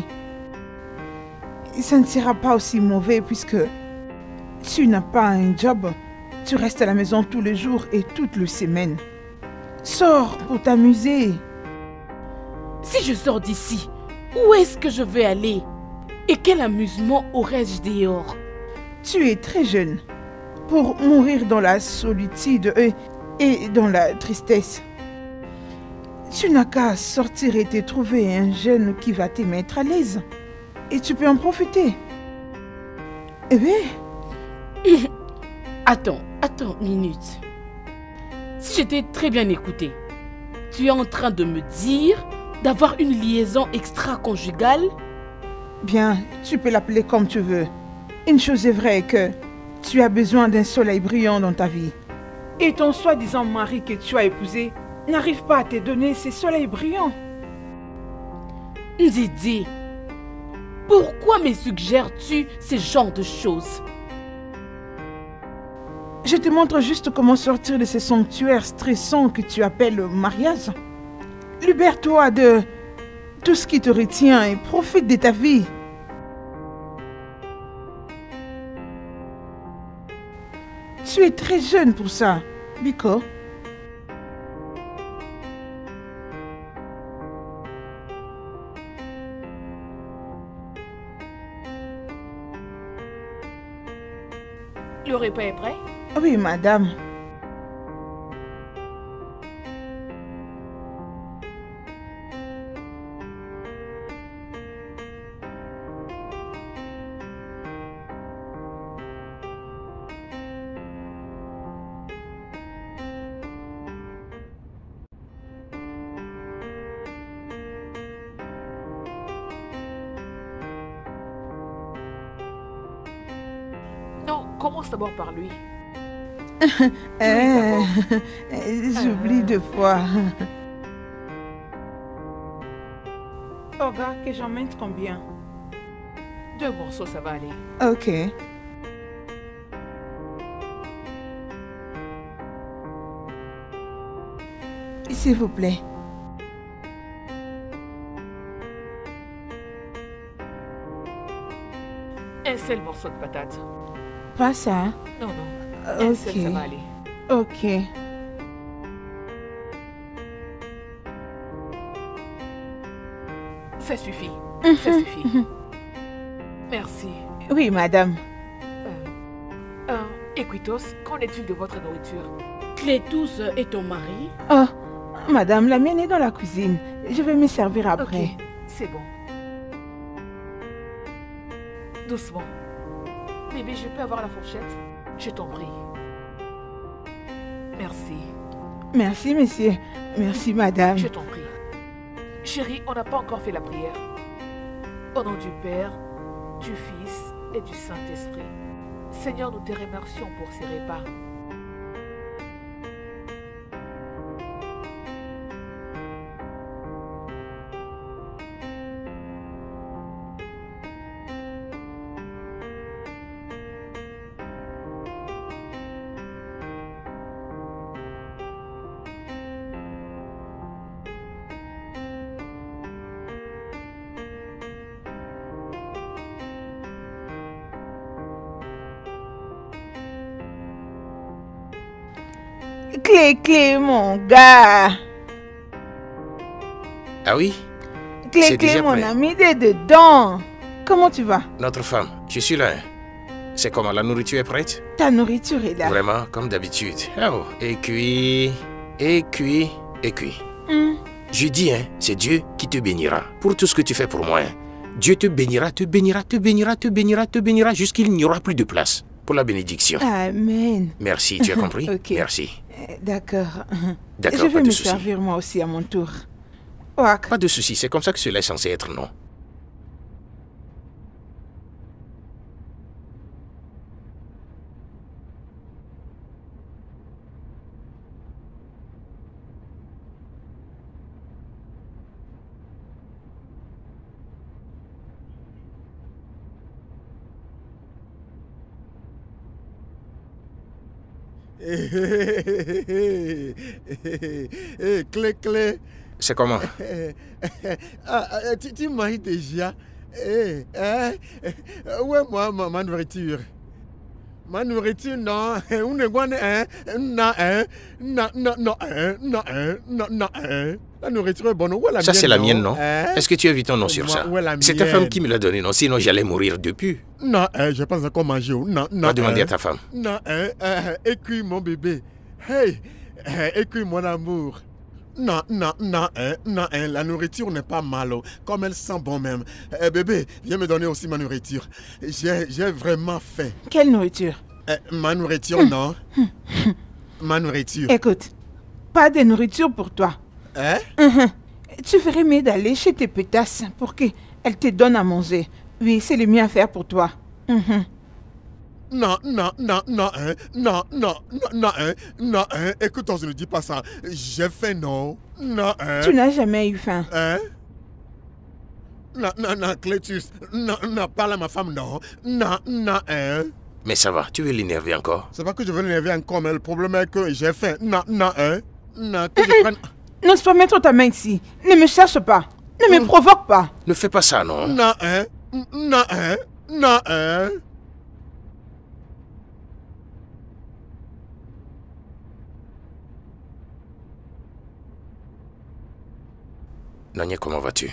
Ça ne sera pas aussi mauvais puisque tu n'as pas un job. Tu restes à la maison tous les jours et toutes les semaines. Sors pour t'amuser. Si je sors d'ici, où est-ce que je vais aller? Et quel amusement aurais-je dehors? Tu es très jeune pour mourir dans la solitude et dans la tristesse. Tu n'as qu'à sortir et te trouver un jeune qui va te mettre à l'aise. Et tu peux en profiter. Eh bien... Attends une minute. Si j'étais très bien écoutée, tu es en train de me dire d'avoir une liaison extra-conjugale? Bien, tu peux l'appeler comme tu veux. Une chose est vraie que tu as besoin d'un soleil brillant dans ta vie. Et ton soi-disant mari que tu as épousé n'arrive pas à te donner ces soleils brillants. Didi, pourquoi me suggères-tu ce genre de choses? Je te montre juste comment sortir de ces sanctuaires stressants que tu appelles le mariage. Libère-toi de tout ce qui te retient et profite de ta vie. Tu es très jeune pour ça, Biko. Le repas est prêt? Oui, madame. Non, commence d'abord par lui. J'oublie deux fois. Oh gars, que j'en mette combien? 2 morceaux, ça va aller. Ok. S'il vous plaît. Un seul morceau de patate. Pas ça. Non, non. Un seul, ça va aller. Ok. Ça suffit. Ça suffit. Merci. Oui, madame. Equitos, qu'en est-il de votre nourriture? Clétus est ton mari? Oh, madame, la mienne est dans la cuisine. Je vais me servir après. Ok, c'est bon. Doucement. Bébé, je peux avoir la fourchette? Je t'en prie. Merci. Merci, monsieur. Merci, madame. Je t'en prie. Chérie, on n'a pas encore fait la prière. Au nom du Père, du Fils et du Saint-Esprit. Seigneur, nous te remercions pour ces repas. Clé, mon gars. Ah oui? Clé, déjà mon prêt. ami, t'es dedans. Comment tu vas? Notre femme, je suis là. C'est comment, la nourriture est prête? Ta nourriture est là. Vraiment, comme d'habitude. Oh, et cuit, et cuit, et cuit. Je dis, hein, c'est Dieu qui te bénira pour tout ce que tu fais pour moi. Hein. Dieu te bénira, te bénira, te bénira, te bénira, te bénira, jusqu'il n'y aura plus de place pour la bénédiction. Amen. Merci, tu as compris? Ok. Merci. D'accord. D'accord, Je vais pas de me souci. servir moi aussi à mon tour. Ouak. Pas de souci, c'est comme ça que cela est censé être, non? Clé. C'est comment? Tu m'as déjà. Ouais, moi, ma nourriture. Ma nourriture, non. Non. La nourriture est bonne. Où est la Ça, mienne, c'est la mienne, non? Est-ce que tu as vu ton nom sur Moi, ça? où est la C'est ta mienne? femme qui me l'a donné, non? Sinon, j'allais mourir depuis. Non, je n'ai pas encore mangé. Non. Va demander à ta femme. Non, écuit mon bébé. Hey, écuit mon amour. Non, la nourriture n'est pas mal, comme elle sent bon même. Bébé, viens me donner aussi ma nourriture. J'ai vraiment faim. Quelle nourriture? Ma nourriture, non. Ma nourriture. Écoute, pas de nourriture pour toi. Hein? Tu ferais mieux d'aller chez tes pétasses pour qu'elles te donnent à manger. Oui, c'est le mieux à faire pour toi. Non, écoute, je ne dis pas ça. J'ai faim, non. Non, Tu n'as jamais eu faim. Non, Clétus. Non, parle à ma femme, non. Non, Mais ça va, tu veux l'énerver encore? C'est pas que je veux l'énerver encore, mais le problème est que j'ai faim. Non, que je prenne... N'ose pas mettre ta main ici. Ne me cherche pas. Ne me provoque pas. Ne fais pas ça, non? Non. Nanya, comment vas-tu?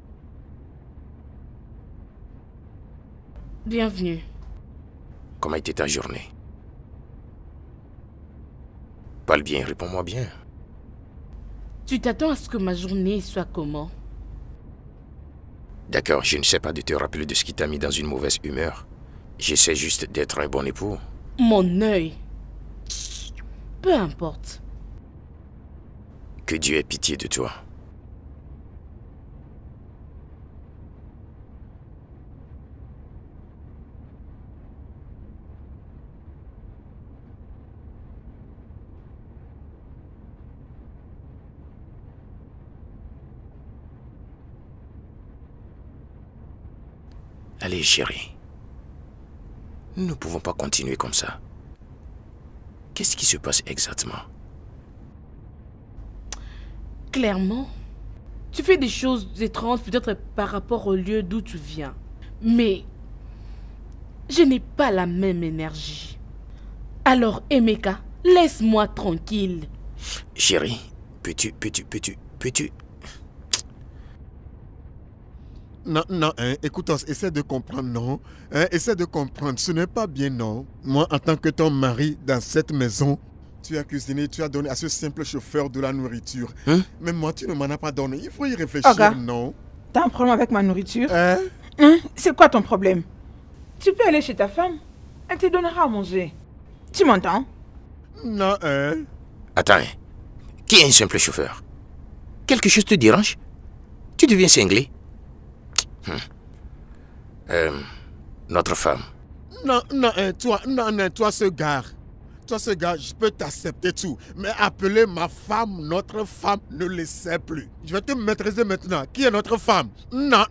Bienvenue. Comment était ta journée? Parle bien, réponds-moi bien. Tu t'attends à ce que ma journée soit comment? D'accord, je ne sais pas de te rappeler de ce qui t'a mis dans une mauvaise humeur. J'essaie juste d'être un bon époux. Mon œil. Peu importe. Que Dieu ait pitié de toi. Allez, chérie. Nous ne pouvons pas continuer comme ça. Qu'est-ce qui se passe exactement? Clairement, tu fais des choses étranges peut-être par rapport au lieu d'où tu viens. Mais je n'ai pas la même énergie. Alors, Emeka, laisse-moi tranquille. Chérie, peux-tu... Non, écoute, essaie de comprendre, non. Essaie de comprendre, ce n'est pas bien, non. Moi, en tant que ton mari dans cette maison, tu as cuisiné, tu as donné à ce simple chauffeur de la nourriture. Mais moi, tu ne m'en as pas donné. Il faut y réfléchir, non. T'as un problème avec ma nourriture? C'est quoi ton problème? Tu peux aller chez ta femme. Elle te donnera à manger. Tu m'entends? Non, Attends, qui est un simple chauffeur? Quelque chose te dérange? Tu deviens cinglé? Notre femme. Non, toi, ce gars. Toi, ce gars, je peux t'accepter tout. Mais appeler ma femme, notre femme, ne le sais plus. Je vais te maîtriser maintenant. Qui est notre femme? Non,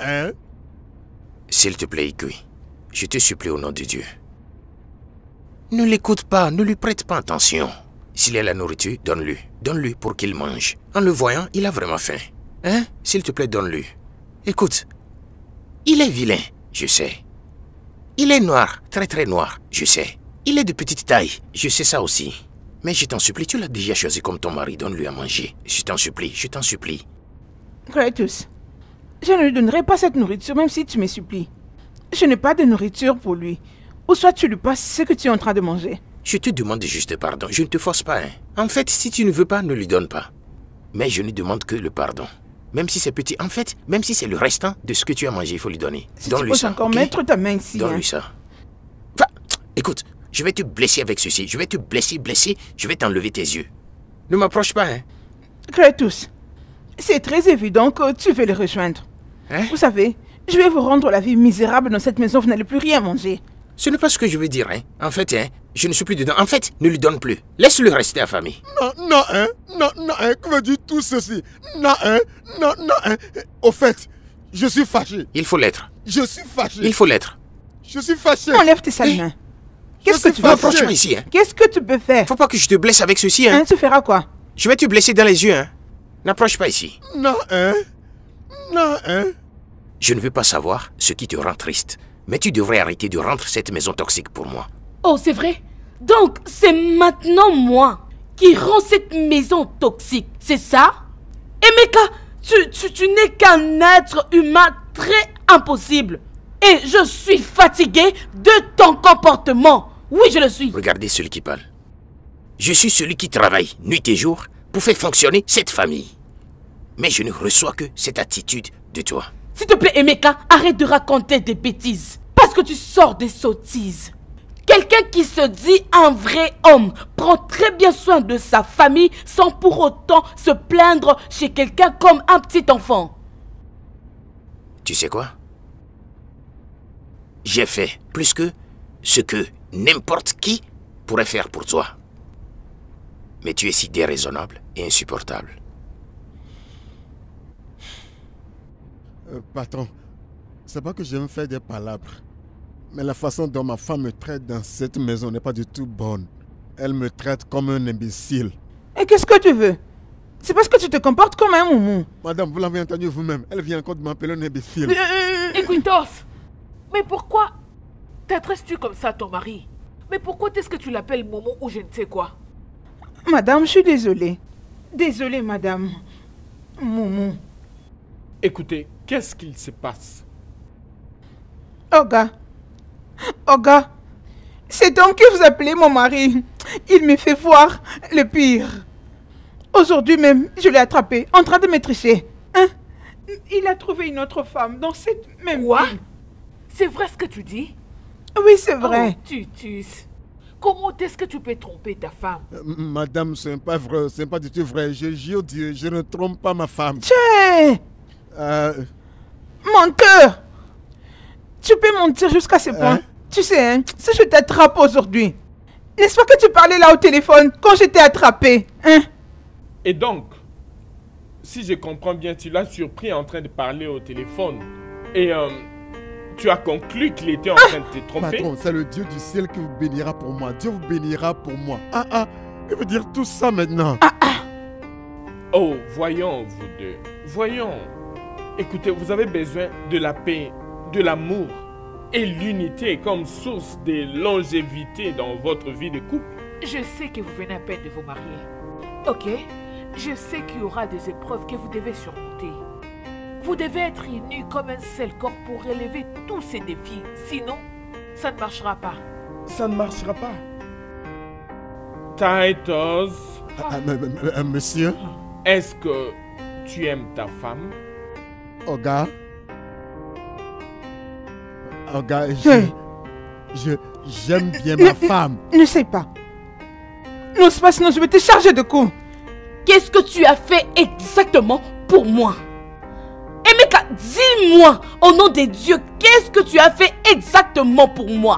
S'il te plaît, Ikui, je te supplie au nom de Dieu. Ne l'écoute pas, ne lui prête pas attention. S'il a la nourriture, donne-lui. Donne-lui pour qu'il mange. En le voyant, il a vraiment faim. S'il te plaît, donne-lui. Écoute, il est vilain, je sais. Il est noir, très très noir, je sais. Il est de petite taille, je sais ça aussi. Mais je t'en supplie, tu l'as déjà choisi comme ton mari, donne-lui à manger. Je t'en supplie. Kratos, je ne lui donnerai pas cette nourriture même si tu me supplies. Je n'ai pas de nourriture pour lui. Ou soit tu lui passes ce que tu es en train de manger. Je te demande juste pardon, je ne te force pas. En fait, si tu ne veux pas, ne lui donne pas. Mais je ne demande que le pardon. Même si c'est petit, en fait, même si c'est le restant de ce que tu as mangé, il faut lui donner. Si Donne-lui tu peux ça, encore okay? mettre ta main ici. Donne-lui ça. Enfin, écoute, je vais te blesser avec ceci. Je vais te blesser, je vais t'enlever tes yeux. Ne m'approche pas, Kratos, c'est très évident que tu veux le rejoindre. Vous savez, je vais vous rendre la vie misérable dans cette maison, vous n'allez plus rien manger. Ce n'est pas ce que je veux dire, En fait, je ne suis plus dedans. En fait, ne lui donne plus. Laisse-le rester à famille. Non, que veut dire tout ceci? Non. Au fait, je suis fâché. Il faut l'être. Je suis fâché. Il faut l'être. Je suis fâché. Enlève tes sales mains. Qu'est-ce que tu peux N'approche faire? pas ici, hein. Qu'est-ce que tu peux faire? Faut pas que je te blesse avec ceci, hein. Hein, tu feras quoi? Je vais te blesser dans les yeux, hein. N'approche pas ici. Non, hein? Non, hein? Je ne veux pas savoir ce qui te rend triste, mais tu devrais arrêter de rendre cette maison toxique pour moi. Oh, c'est vrai? Donc, c'est maintenant moi qui rends cette maison toxique, c'est ça? Emeka, tu n'es qu'un être humain très impossible. Et je suis fatiguée de ton comportement. Oui, je le suis. Regardez celui qui parle. Je suis celui qui travaille nuit et jour pour faire fonctionner cette famille. Mais je ne reçois que cette attitude de toi. S'il te plaît, Emeka, arrête de raconter des bêtises. Parce que tu sors des sottises. Quelqu'un qui se dit un vrai homme prend très bien soin de sa famille sans pour autant se plaindre chez quelqu'un comme un petit enfant. Tu sais quoi? J'ai fait plus que ce que n'importe qui pourrait faire pour toi. Mais tu es si déraisonnable et insupportable. Patron, c'est pas que je me fais des palabres. Mais la façon dont ma femme me traite dans cette maison n'est pas du tout bonne. Elle me traite comme un imbécile. Et qu'est-ce que tu veux? C'est parce que tu te comportes comme un moumou. Madame, vous l'avez entendu vous-même. Elle vient encore de m'appeler un imbécile. Écoute-os, mais pourquoi t'adresses-tu comme ça à ton mari? Mais pourquoi est-ce que tu l'appelles Momo ou je ne sais quoi? Madame, je suis désolée. Désolée, madame. Moumou. Écoutez, qu'est-ce qu'il se passe? Oga. Oga. C'est donc que vous appelez mon mari. Il me fait voir le pire. Aujourd'hui même, je l'ai attrapé en train de me tricher. Hein? Il a trouvé une autre femme dans cette même Quoi? ville. C'est vrai ce que tu dis? Oui, c'est vrai. Oh, Tutus. Comment est-ce que tu peux tromper ta femme? Madame, ce n'est pas vrai, ce n'est pas du tout vrai. Je jure Dieu, je ne trompe pas ma femme. Tiens! Menteur! Tu peux mentir jusqu'à ce point. Hein? Tu sais, hein, si je t'attrape aujourd'hui, n'est-ce pas que tu parlais là au téléphone quand je t'ai attrapé? Hein? Et donc, si je comprends bien, tu l'as surpris en train de parler au téléphone. Et tu as conclu qu'il était en train de te tromper? Patron, c'est le Dieu du ciel qui vous bénira pour moi. Dieu vous bénira pour moi. Que veut dire tout ça maintenant? Oh, voyons vous deux. Voyons. Écoutez, vous avez besoin de la paix, de l'amour et l'unité comme source de longévité dans votre vie de couple. Je sais que vous venez à peine de vous marier. Ok? Je sais qu'il y aura des épreuves que vous devez surmonter. Vous devez être unis comme un seul corps pour relever tous ces défis. Sinon, ça ne marchera pas. Ça ne marchera pas. Titus, Monsieur, est-ce que tu aimes ta femme? Oga, j'aime bien ma femme. Ne sais pas. Non, c'est pas sinon je vais te charger de coups. Qu'est-ce que tu as fait exactement pour moi? Emeka, dis-moi, au nom de Dieu, qu'est-ce que tu as fait exactement pour moi?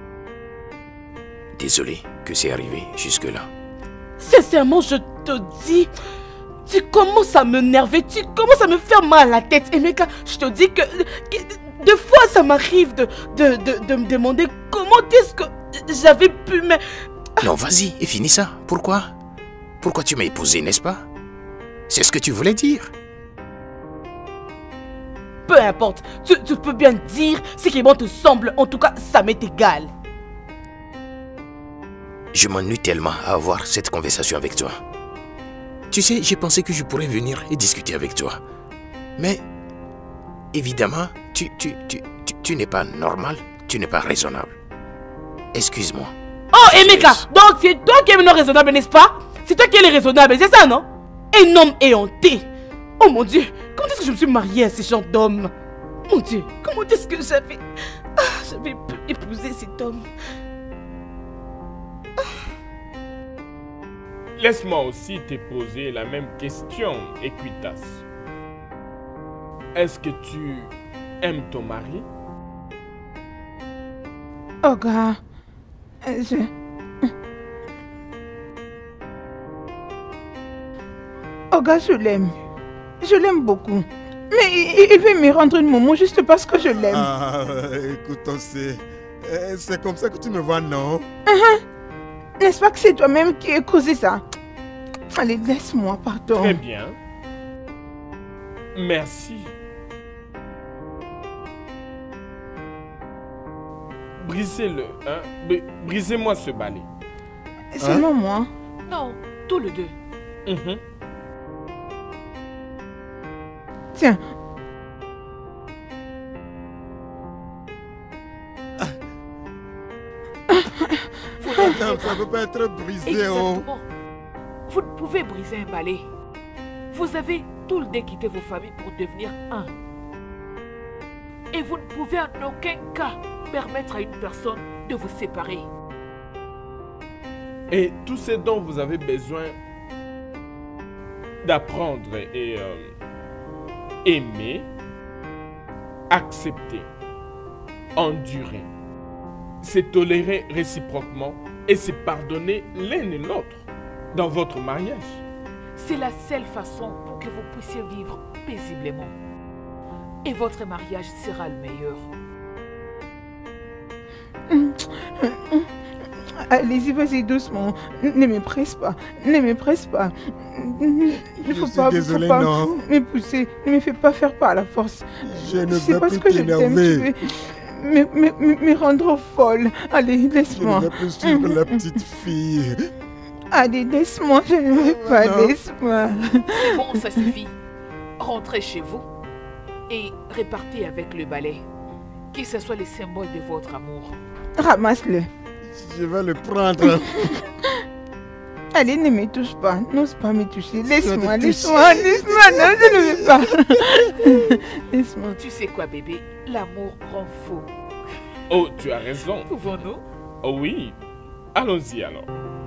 Désolé que c'est arrivé jusque-là. Sincèrement, je te dis, tu commences à m'énerver, tu commences à me faire mal à la tête. Emeka, je te dis que des fois, ça m'arrive de me demander comment est-ce que j'avais pu me... Non, vas-y et finis ça. Pourquoi? Pourquoi tu m'as épousé, n'est-ce pas? C'est ce que tu voulais dire. Peu importe, tu peux bien dire ce qui bon te semble, en tout cas, ça m'est égal. Je m'ennuie tellement à avoir cette conversation avec toi. Tu sais, j'ai pensé que je pourrais venir et discuter avec toi. Mais, évidemment, tu n'es pas normal, tu n'es pas raisonnable. Excuse-moi. Oh, Emeka, donc c'est toi qui es non raisonnable, n'est-ce pas? C'est toi qui es raisonnable, c'est ça, non? Un homme éhonté. Oh mon Dieu, comment est-ce que je me suis mariée à ce genre d'homme? Mon Dieu, comment est-ce que j'avais pu épouser cet homme? Laisse-moi aussi te poser la même question, Equitas. Est-ce que tu aimes ton mari? Oga, Oga, je l'aime. Je l'aime beaucoup. Mais il veut me rendre une momo juste parce que je l'aime. Écoute, C'est comme ça que tu me vois, non? N'est-ce pas que c'est toi-même qui as causé ça? Allez, laisse-moi, pardon. Très bien. Merci. Brisez-le, hein? Brisez-moi ce balai. Seulement moi. Non, tous les deux. Tiens. Madame, ça ne peut pas être brisé. Exactement. Vous ne pouvez briser un balai. Vous avez tout le temps quitté vos familles pour devenir un. Et vous ne pouvez en aucun cas permettre à une personne de vous séparer. Et tout ce dont vous avez besoin d'apprendre et aimer, accepter, endurer, se tolérer réciproquement et se pardonner l'un et l'autre dans votre mariage. C'est la seule façon pour que vous puissiez vivre paisiblement. Et votre mariage sera le meilleur. Allez-y, vas-y doucement. Ne me presse pas. Ne me presse pas. Il faut pas non. me pousser. Ne me fais pas faire par la force. Je ne C'est veux parce plus que je t'aime. t'énerver. Me rendre folle. Allez, laisse-moi. Je ne veux plus suivre la petite fille. Allez, laisse-moi. Je ne veux pas. Non. Laisse-moi. C'est bon, ça suffit. Rentrez chez vous et répartez avec le balai. Que ce soit les symboles de votre amour. Ramasse-le. Je vais le prendre. Allez, ne me touche pas. N'ose pas me toucher. Laisse-moi, te laisse-moi, laisse-moi. Non, je ne veux pas. Laisse-moi. Tu sais quoi, bébé? L'amour rend fou. Oh, tu as raison. Pouvons-nous? Oh oui. Allons-y alors.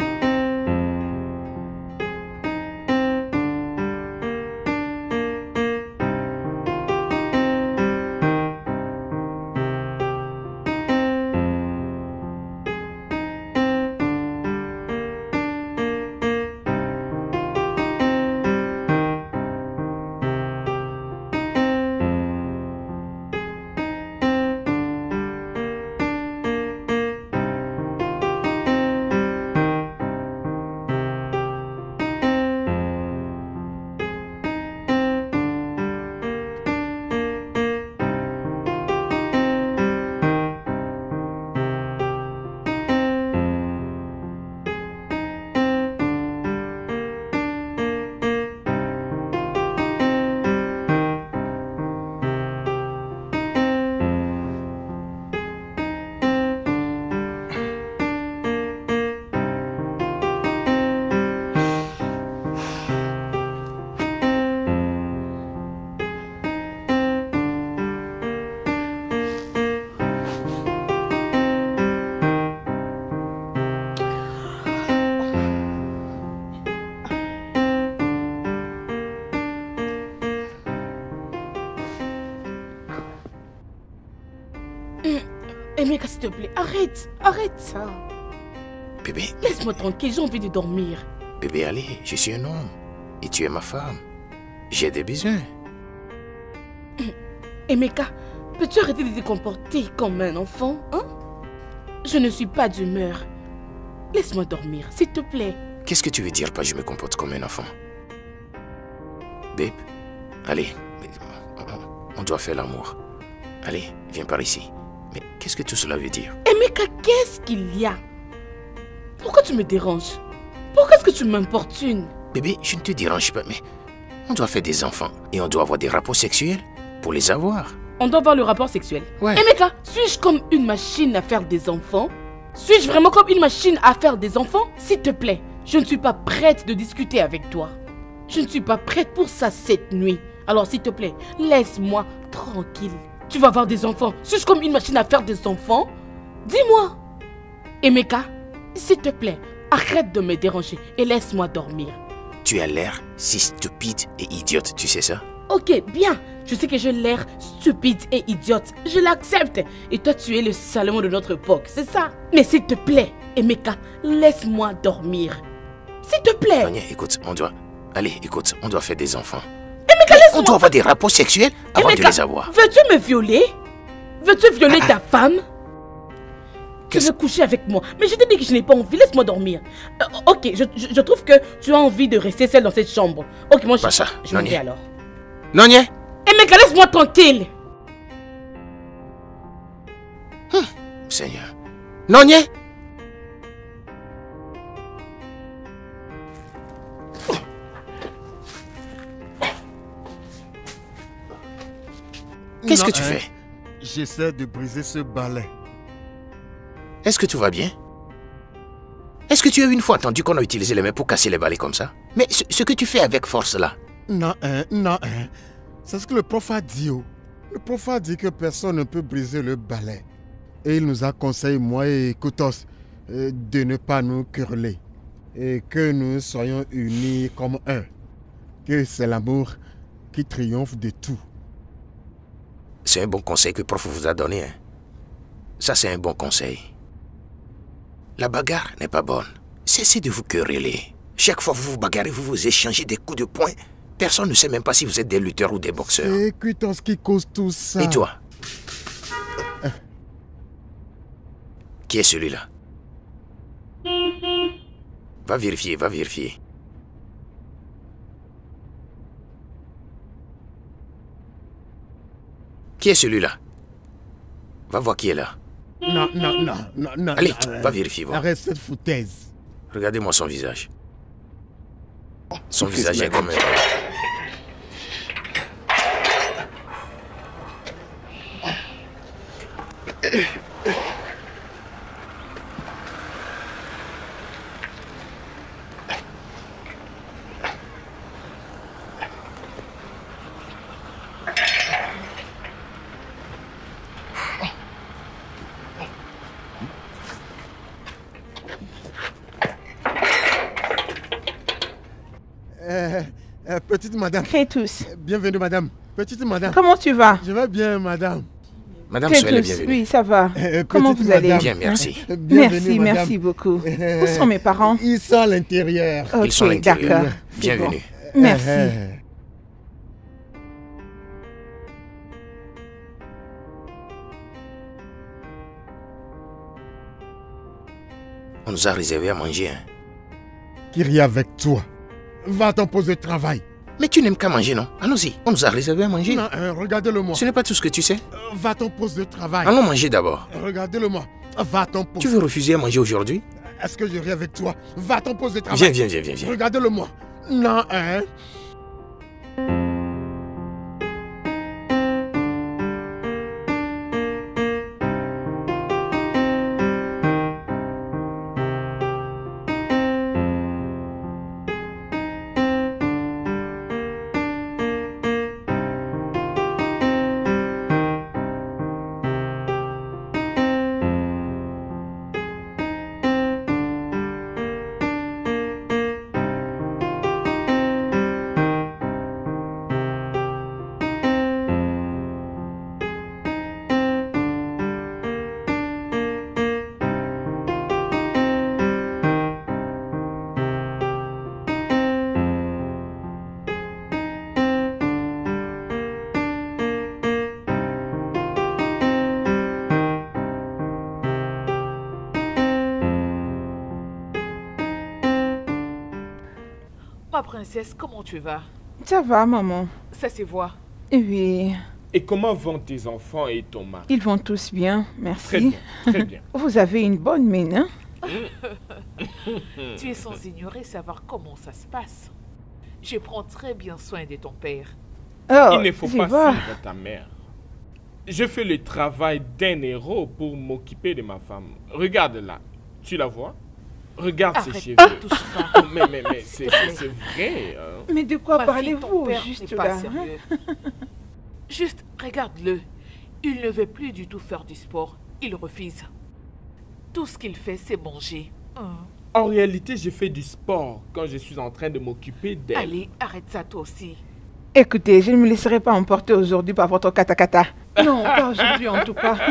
Emeka, s'il te plaît, arrête ça. Bébé, Laisse-moi tranquille, j'ai envie de dormir. bébé, allez, je suis un homme. Et tu es ma femme. J'ai des besoins. Emeka, peux-tu arrêter de te comporter comme un enfant, hein? Je ne suis pas d'humeur. Laisse-moi dormir, s'il te plaît. Qu'est-ce que tu veux dire par je me comporte comme un enfant? Babe, allez, on doit faire l'amour. Allez, viens par ici. Mais qu'est-ce que tout cela veut dire? Emeka, qu'est-ce qu'il y a? Pourquoi tu me déranges? Pourquoi est-ce que tu m'importunes? Bébé, je ne te dérange pas, mais on doit faire des enfants et on doit avoir des rapports sexuels pour les avoir. On doit avoir le rapport sexuel. Ouais. Emeka, suis-je comme une machine à faire des enfants? Suis-je vraiment comme une machine à faire des enfants? S'il te plaît, je ne suis pas prête de discuter avec toi. Je ne suis pas prête pour ça cette nuit. Alors s'il te plaît, laisse-moi tranquille. Tu vas avoir des enfants. Suis-je comme une machine à faire des enfants? Dis-moi. Emeka, s'il te plaît, arrête de me déranger et laisse-moi dormir. Tu as l'air si stupide et idiote, tu sais ça? Ok, bien. Je sais que j'ai l'air stupide et idiote. Je l'accepte. Et toi, tu es le Salomon de notre époque, c'est ça? Mais s'il te plaît, Emeka, laisse-moi dormir. S'il te plaît. Anya, écoute, on doit... Allez, écoute, on doit faire des enfants. Emeka, laisse-moi. On doit avoir des rapports sexuels avant Emeka, de les avoir. veux-tu me violer? Veux-tu violer ta femme? Tu veux coucher avec moi? Mais je t'ai dit que je n'ai pas envie, laisse-moi dormir. Ok, je trouve que tu as envie de rester seule dans cette chambre. Ok, moi Pas ça, je m'en vais alors. Nonié. Emeka, laisse-moi tranquille. Seigneur. Nonié. Qu'est-ce que tu fais? J'essaie de briser ce balai. Est-ce que tout va bien? Est-ce que tu as une fois entendu qu'on a utilisé les mains pour casser les balais comme ça? Mais ce que tu fais avec force là? Non, c'est ce que le prof a dit. Le prof a dit que personne ne peut briser le balai. Et il nous a conseillé, moi et Koutos, de ne pas nous quereller. Et que nous soyons unis comme un. Que c'est l'amour qui triomphe de tout. C'est un bon conseil que le prof vous a donné. Hein? Ça, c'est un bon conseil. La bagarre n'est pas bonne. Cessez de vous quereller. Chaque fois que vous vous bagarrez, vous vous échangez des coups de poing. Personne ne sait même pas si vous êtes des lutteurs ou des boxeurs. C'est Koutos qui cause tout ça. Et toi? Qui est celui-là? Va vérifier, va vérifier. Qui est celui-là? Va voir qui est là. Non. Allez, va vérifier. Voir. Arrête cette foutaise. Regardez-moi son visage. Son visage est comme un... Petite madame. Crétus. Bienvenue madame. Petite madame. Comment tu vas? Je vais bien madame. Madame, soyez la Crétus, bienvenue. oui, ça va. Comment vous allez? Bien, merci. Merci, merci beaucoup. Où sont mes parents? Ils sont à l'intérieur. Ils sont à Ok, l'intérieur. d'accord. C'est bon. Bienvenue. Merci. On nous a réservé à manger. Hein. Qui rit avec toi? Va à ton poste de travail. Mais tu n'aimes qu'à manger, non? Allons-y, on nous a réservé à manger. Non, regardez-le-moi. Ce n'est pas tout ce que tu sais. Va à ton poste de travail. Allons manger d'abord. Regardez-le-moi. Va à ton poste. Tu veux refuser à manger aujourd'hui? Est-ce que je ris avec toi? Va à ton poste de travail. Viens. Regardez-le-moi. Non, Ma princesse, comment tu vas? Ça va, maman? Ça se voit. Oui. Et comment vont tes enfants et ton mari? Ils vont tous bien, merci. Très bien, très bien. Vous avez une bonne mine, hein? Tu es sans ignorer savoir comment ça se passe. Je prends très bien soin de ton père. Oh, Il ne faut je pas vois. suivre ta mère. Je fais le travail d'un héros pour m'occuper de ma femme. Regarde là, tu la vois? Regarde ses Arrête, cheveux. ne touche pas. Mais c'est vrai. Hein. Mais de quoi Ma fille, ton parlez-vous père juste n'est pas là, hein? sérieux. Juste, regarde-le. Il ne veut plus du tout faire du sport. Il refuse. Tout ce qu'il fait, c'est manger. En réalité, je fais du sport quand je suis en train de m'occuper d'elle. Allez, arrête ça toi aussi. Écoutez, je ne me laisserai pas emporter aujourd'hui par votre kata-kata. Non, pas aujourd'hui en tout cas.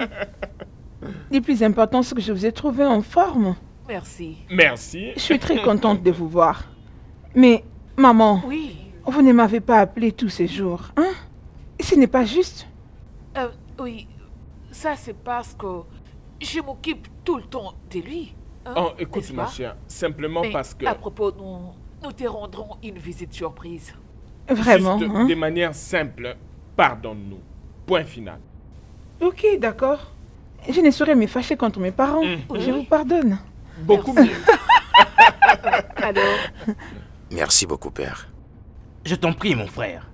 Le plus important, c'est que je vous ai trouvé en forme. Merci. Merci. Je suis très contente de vous voir. Mais, maman, Oui. vous ne m'avez pas appelé tous ces jours, hein? Ce n'est pas juste. Oui. Ça, c'est parce que Je m'occupe tout le temps de lui. Hein, Oh, écoute, n'est-ce ma pas? chère, simplement Mais parce que... à propos, nous te rendrons une visite surprise. Vraiment, Juste hein? de manière simple, pardonne-nous. Point final. Ok, d'accord. Je ne saurais me fâcher contre mes parents. Je vous pardonne. Beaucoup Merci. mieux. Alors, Merci beaucoup, père. Je t'en prie, mon frère.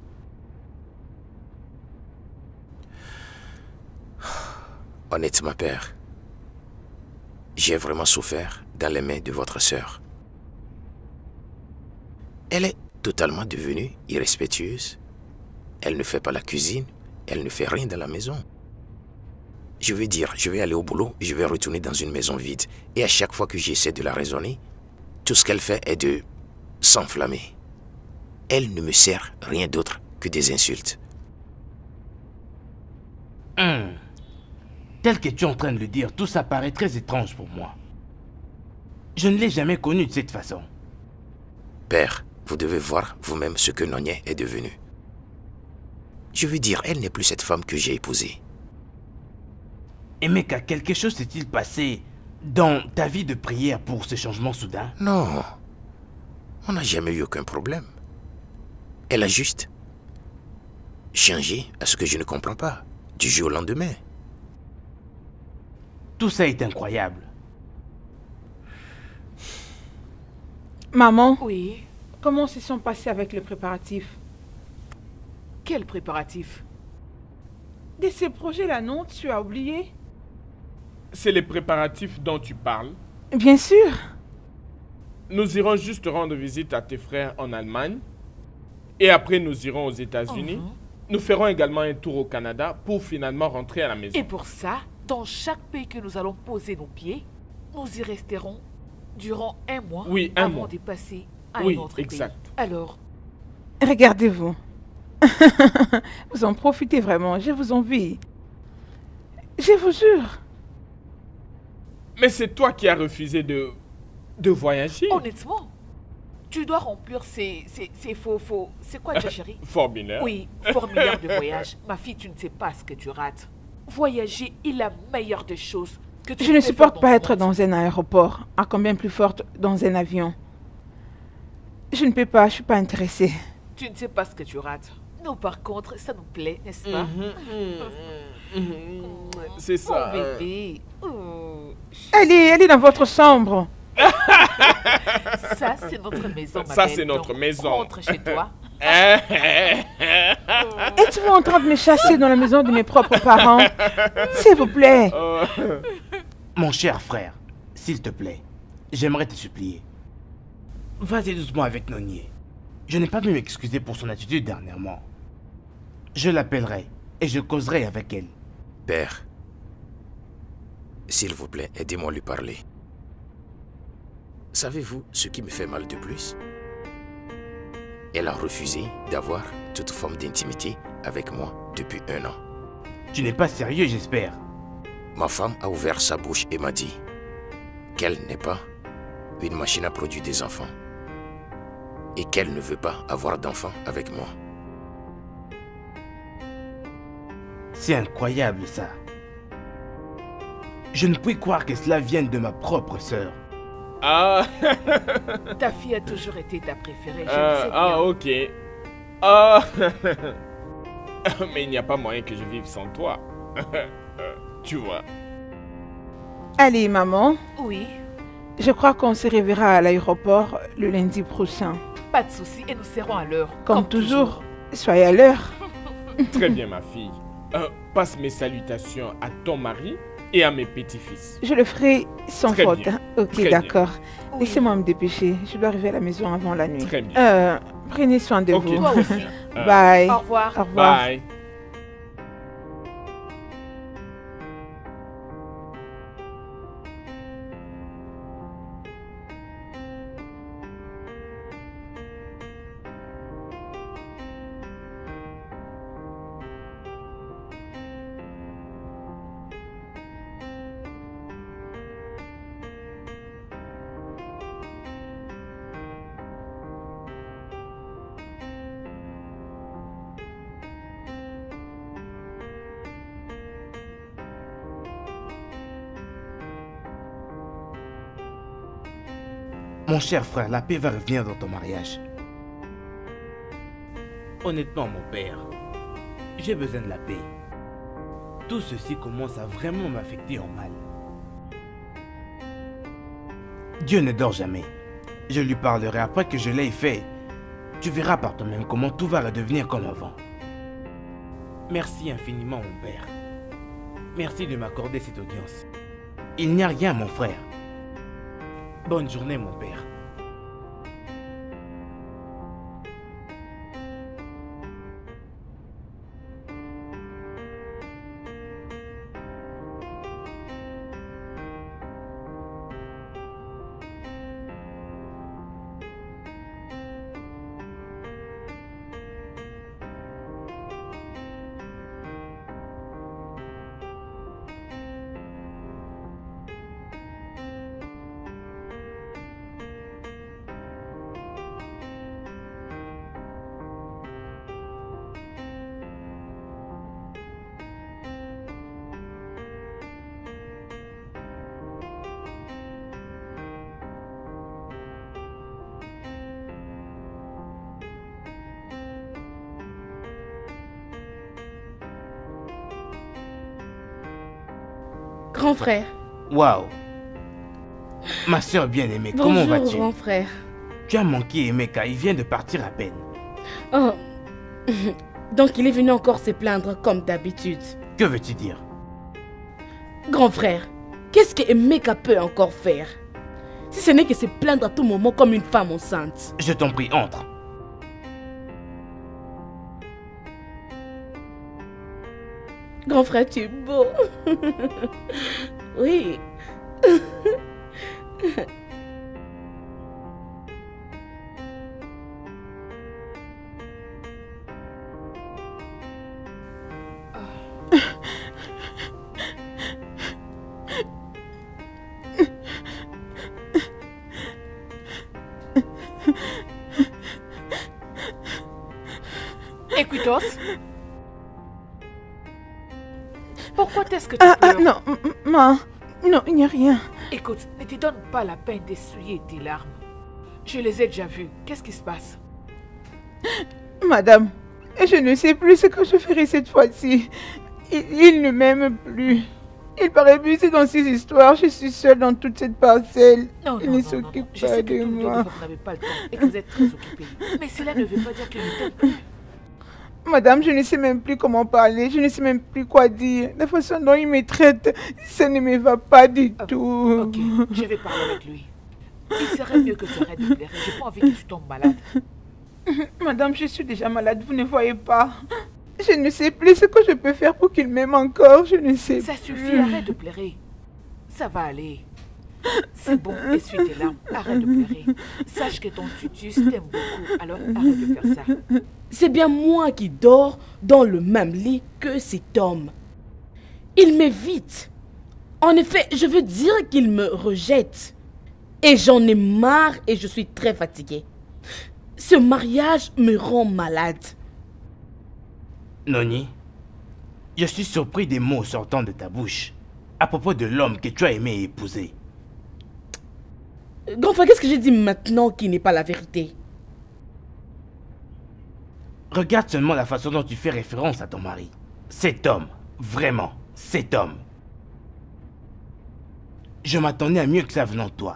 Honnêtement, père, j'ai vraiment souffert dans les mains de votre sœur. Elle est totalement devenue irrespectueuse. Elle ne fait pas la cuisine, elle ne fait rien dans la maison. Je veux dire, je vais aller au boulot et je vais retourner dans une maison vide. Et à chaque fois que j'essaie de la raisonner, tout ce qu'elle fait est de s'enflammer. Elle ne me sert rien d'autre que des insultes. Tel que tu es en train de le dire, tout ça paraît très étrange pour moi. Je ne l'ai jamais connue de cette façon. Père, vous devez voir vous-même ce que Nonye est devenue. Je veux dire, elle n'est plus cette femme que j'ai épousée. Emeka, quelque chose s'est-il passé dans ta vie de prière pour ce changement soudain? Non, on n'a jamais eu aucun problème. Elle a juste changé à ce que je ne comprends pas, du jour au lendemain. Tout ça est incroyable. Maman, oui. comment se sont passés avec le préparatif Quel préparatif? de ces projets-là, non? Tu as oublié? C'est les préparatifs dont tu parles. Bien sûr. Nous irons juste rendre visite à tes frères en Allemagne. Et après, nous irons aux États-Unis. Nous ferons également un tour au Canada pour finalement rentrer à la maison. Et pour ça, dans chaque pays que nous allons poser nos pieds, nous y resterons durant un mois Oui, un avant mois. de passer à Oui, un autre exact. pays. Alors, Regardez-vous. Vous en profitez vraiment. Je vous envie. Je vous jure. Mais c'est toi qui as refusé de voyager. honnêtement, tu dois remplir ces faux... C'est quoi déjà, chérie? Formulaire. Oui, formulaire de voyage. Ma fille, tu ne sais pas ce que tu rates. Voyager est la meilleure des choses que tu Je ne peux supporte faire pas ce être monde. dans un aéroport, à combien plus forte dans un avion. Je ne peux pas, je suis pas intéressée. Tu ne sais pas ce que tu rates. Nous, par contre, ça nous plaît, n'est-ce pas? C'est ça. Oh, bébé. Oh. Allez dans votre chambre. Ça, c'est notre maison, ma Ça, belle. c'est notre Donc, maison. Rentre chez toi. Êtes-vous en train de me chasser dans la maison de mes propres parents? S'il vous plaît. Mon cher frère, s'il te plaît, j'aimerais te supplier. Vas-y doucement avec Nonye. Je n'ai pas pu m'excuser pour son attitude dernièrement. Je l'appellerai et je causerai avec elle. Père, s'il vous plaît, aidez-moi à lui parler. Savez-vous ce qui me fait mal de plus? Elle a refusé d'avoir toute forme d'intimité avec moi depuis 1 an. Tu n'es pas sérieux, j'espère. Ma femme a ouvert sa bouche et m'a dit qu'elle n'est pas une machine à produire des enfants et qu'elle ne veut pas avoir d'enfants avec moi. C'est incroyable ça. Je ne puis croire que cela vienne de ma propre sœur. Ah, Ta fille a toujours été ta préférée, je le sais bien. ok. Ah, mais il n'y a pas moyen que je vive sans toi. Tu vois. Allez, maman. Oui, Je crois qu'on se reverra à l'aéroport le lundi prochain. pas de souci et nous serons à l'heure. Comme toujours. Soyez à l'heure. Très bien, ma fille. Passe mes salutations à ton mari et à mes petits-fils. Je le ferai sans Très faute. bien. Hein. Ok, Très bien. d'accord. Oui. Laissez-moi me dépêcher. Je dois arriver à la maison avant la nuit. Très bien. Prenez soin de Ok. vous. Toi aussi. Bye. Au revoir. Au revoir. Bye. Mon cher frère, la paix va revenir dans ton mariage. Honnêtement, mon père, j'ai besoin de la paix. Tout ceci commence à vraiment m'affecter en mal. Dieu ne dort jamais. Je lui parlerai après que je l'ai fait. Tu verras par toi-même comment tout va redevenir comme avant. Merci infiniment, mon père. Merci de m'accorder cette audience. Il n'y a rien, mon frère. Bonne journée, mon père. Grand frère. Waouh. Ma soeur bien-aimée, comment vas-tu? Bonjour, grand frère. Tu as manqué Emeka, il vient de partir à peine. Oh. Donc il est venu encore se plaindre comme d'habitude. Que veux-tu dire? Grand frère, qu'est-ce que Emeka peut encore faire? Si ce n'est que se plaindre à tout moment comme une femme enceinte. Je t'en prie, entre. Grand frère, tu es beau. Oui. Écoute-toi. Pourquoi est-ce que tu pleures? Non, non, il n'y a rien. Écoute, ne te donne pas la peine d'essuyer tes larmes. Je les ai déjà vues. Qu'est-ce qui se passe? Madame, je ne sais plus ce que je ferai cette fois-ci. Il ne m'aime plus. Il paraît busy dans ses histoires. Je suis seule dans toute cette parcelle. Il ne s'occupe pas de moi. Vous n'avez pas le temps et que vous êtes très occupé. Mais cela ne veut pas dire qu'il ne t'aime plus. Madame, je ne sais même plus comment parler, je ne sais même plus quoi dire. La façon dont il me traite, ça ne me va pas du tout. Ok, je vais parler avec lui. Il serait mieux que tu arrêtes de pleurer. J'ai pas envie que tu tombes malade. Madame, je suis déjà malade, vous ne voyez pas. Je ne sais plus ce que je peux faire pour qu'il m'aime encore, je ne sais plus. Ça suffit, arrête de pleurer. Ça va aller. C'est bon, essuie tes larmes, arrête de pleurer. Sache que ton tutus t'aime beaucoup, alors arrête de faire ça. C'est bien moi qui dors dans le même lit que cet homme. Il m'évite. En effet, je veux dire qu'il me rejette. Et j'en ai marre et je suis très fatiguée. Ce mariage me rend malade. Noni, je suis surpris des mots sortant de ta bouche à propos de l'homme que tu as aimé épouser. Grand frère, qu'est-ce que j'ai dit maintenant qui n'est pas la vérité? Regarde seulement la façon dont tu fais référence à ton mari. Cet homme, vraiment, cet homme. Je m'attendais à mieux que ça venant de toi.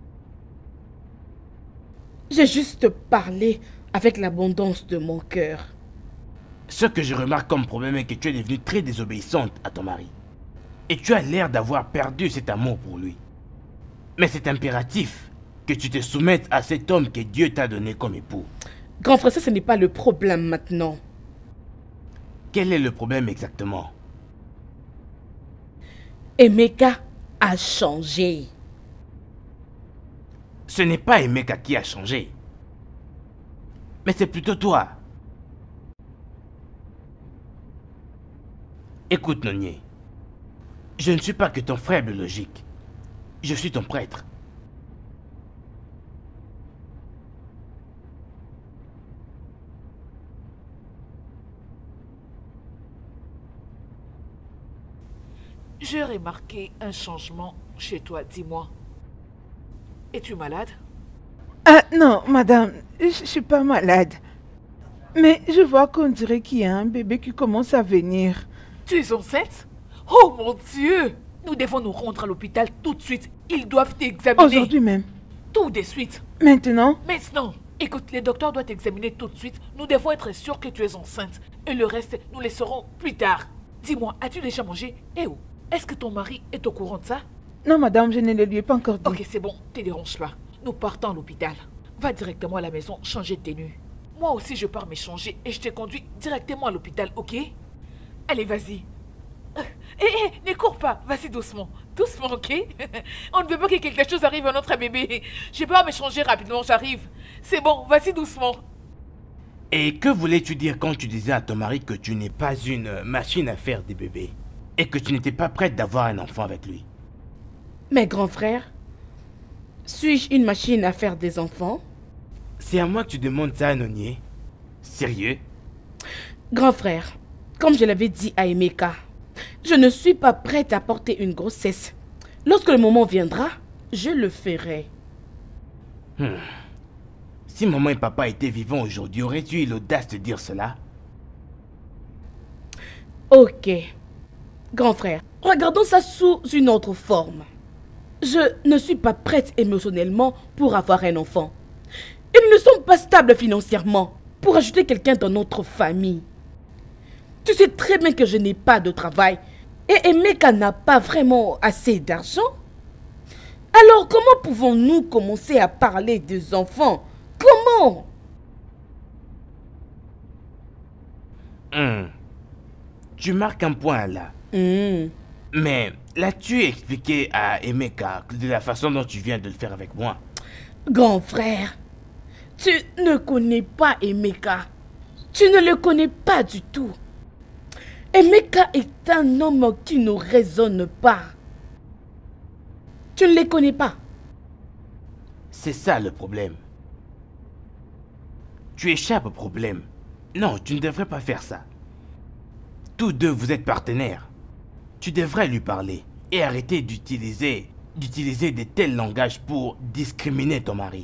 J'ai juste parlé avec l'abondance de mon cœur. Ce que je remarque comme problème est que tu es devenue très désobéissante à ton mari. Et tu as l'air d'avoir perdu cet amour pour lui. Mais c'est impératif que tu te soumettes à cet homme que Dieu t'a donné comme époux. Grand frère, ça ce n'est pas le problème maintenant. Quel est le problème exactement? Emeka a changé. Ce n'est pas Emeka qui a changé. Mais c'est plutôt toi. Écoute, Nonier. Je ne suis pas que ton frère biologique. Je suis ton prêtre. J'ai remarqué un changement chez toi, dis-moi. Es-tu malade? Ah non, madame, je suis pas malade. Mais je vois qu'on dirait qu'il y a un bébé qui commence à venir. Tu es enceinte? Oh mon Dieu! Nous devons nous rendre à l'hôpital tout de suite. Ils doivent t'examiner. Aujourd'hui même. Tout de suite. Maintenant? Maintenant. Écoute, les docteurs doivent t'examiner tout de suite. Nous devons être sûrs que tu es enceinte. Et le reste, nous le saurons plus tard. Dis-moi, as-tu déjà mangé? Eh oh, est-ce que ton mari est au courant de ça? Non, madame, je ne le lui ai pas encore dit. Ok, c'est bon, te dérange pas. Nous partons à l'hôpital. Va directement à la maison changer de tenue. Moi aussi, je pars me changer et je te conduis directement à l'hôpital, ok? Allez, vas-y. Ne cours pas, vas-y doucement. Doucement, ok? On ne veut pas que quelque chose arrive à notre bébé. Je peux pas me changer rapidement, j'arrive. C'est bon, vas-y doucement. Et que voulais-tu dire quand tu disais à ton mari que tu n'es pas une machine à faire des bébés et que tu n'étais pas prête d'avoir un enfant avec lui? Mais grand frère, suis-je une machine à faire des enfants? C'est à moi que tu demandes ça, Nonier? Sérieux? Grand frère, comme je l'avais dit à Emeka, je ne suis pas prête à porter une grossesse. Lorsque le moment viendra, je le ferai. Si maman et papa étaient vivants aujourd'hui, aurais-tu eu l'audace de dire cela? Ok. Grand frère, regardons ça sous une autre forme. Je ne suis pas prête émotionnellement pour avoir un enfant. Et nous ne sommes pas stables financièrement pour ajouter quelqu'un dans notre famille. Tu sais très bien que je n'ai pas de travail et Emeka n'a pas vraiment assez d'argent. Alors comment pouvons-nous commencer à parler des enfants? Comment? Tu marques un point là. Mais l'as-tu expliqué à Emeka de la façon dont tu viens de le faire avec moi? Grand frère, tu ne connais pas Emeka. Tu ne le connais pas du tout. Emeka est un homme qui ne raisonne pas. Tu ne les connais pas. C'est ça le problème. Tu échappes au problème. Non, tu ne devrais pas faire ça. Tous deux, vous êtes partenaires. Tu devrais lui parler et arrêter d'utiliser de tels langages pour discriminer ton mari.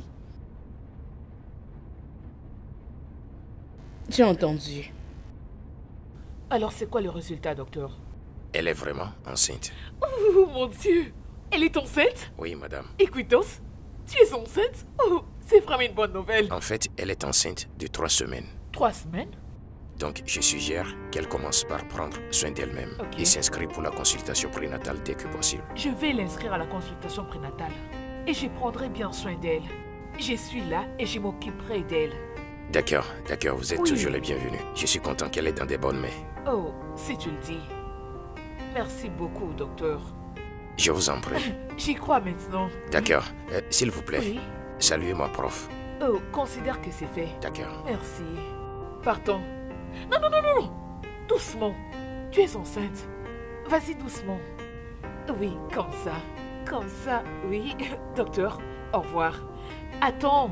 J'ai entendu. Alors c'est quoi le résultat, docteur? Elle est vraiment enceinte. Oh mon Dieu! Elle est enceinte? Oui, madame. Écoute-os, tu es enceinte? Oh, c'est vraiment une bonne nouvelle. En fait, elle est enceinte de 3 semaines. 3 semaines? Donc, je suggère qu'elle commence par prendre soin d'elle-même et s'inscrit pour la consultation prénatale dès que possible. Je vais l'inscrire à la consultation prénatale et je prendrai bien soin d'elle. Je suis là et je m'occuperai d'elle. D'accord, vous êtes toujours les bienvenus. Je suis content qu'elle est dans des bonnes mains. Oh, si tu le dis. Merci beaucoup, docteur. Je vous en prie. J'y crois maintenant. D'accord. S'il vous plaît, Oui. saluez-moi, prof. Oh, considère que c'est fait. D'accord. Merci. Partons. Non. Doucement. Tu es enceinte. Vas-y doucement. Oui, comme ça. Comme ça, oui. Docteur, au revoir. Attends.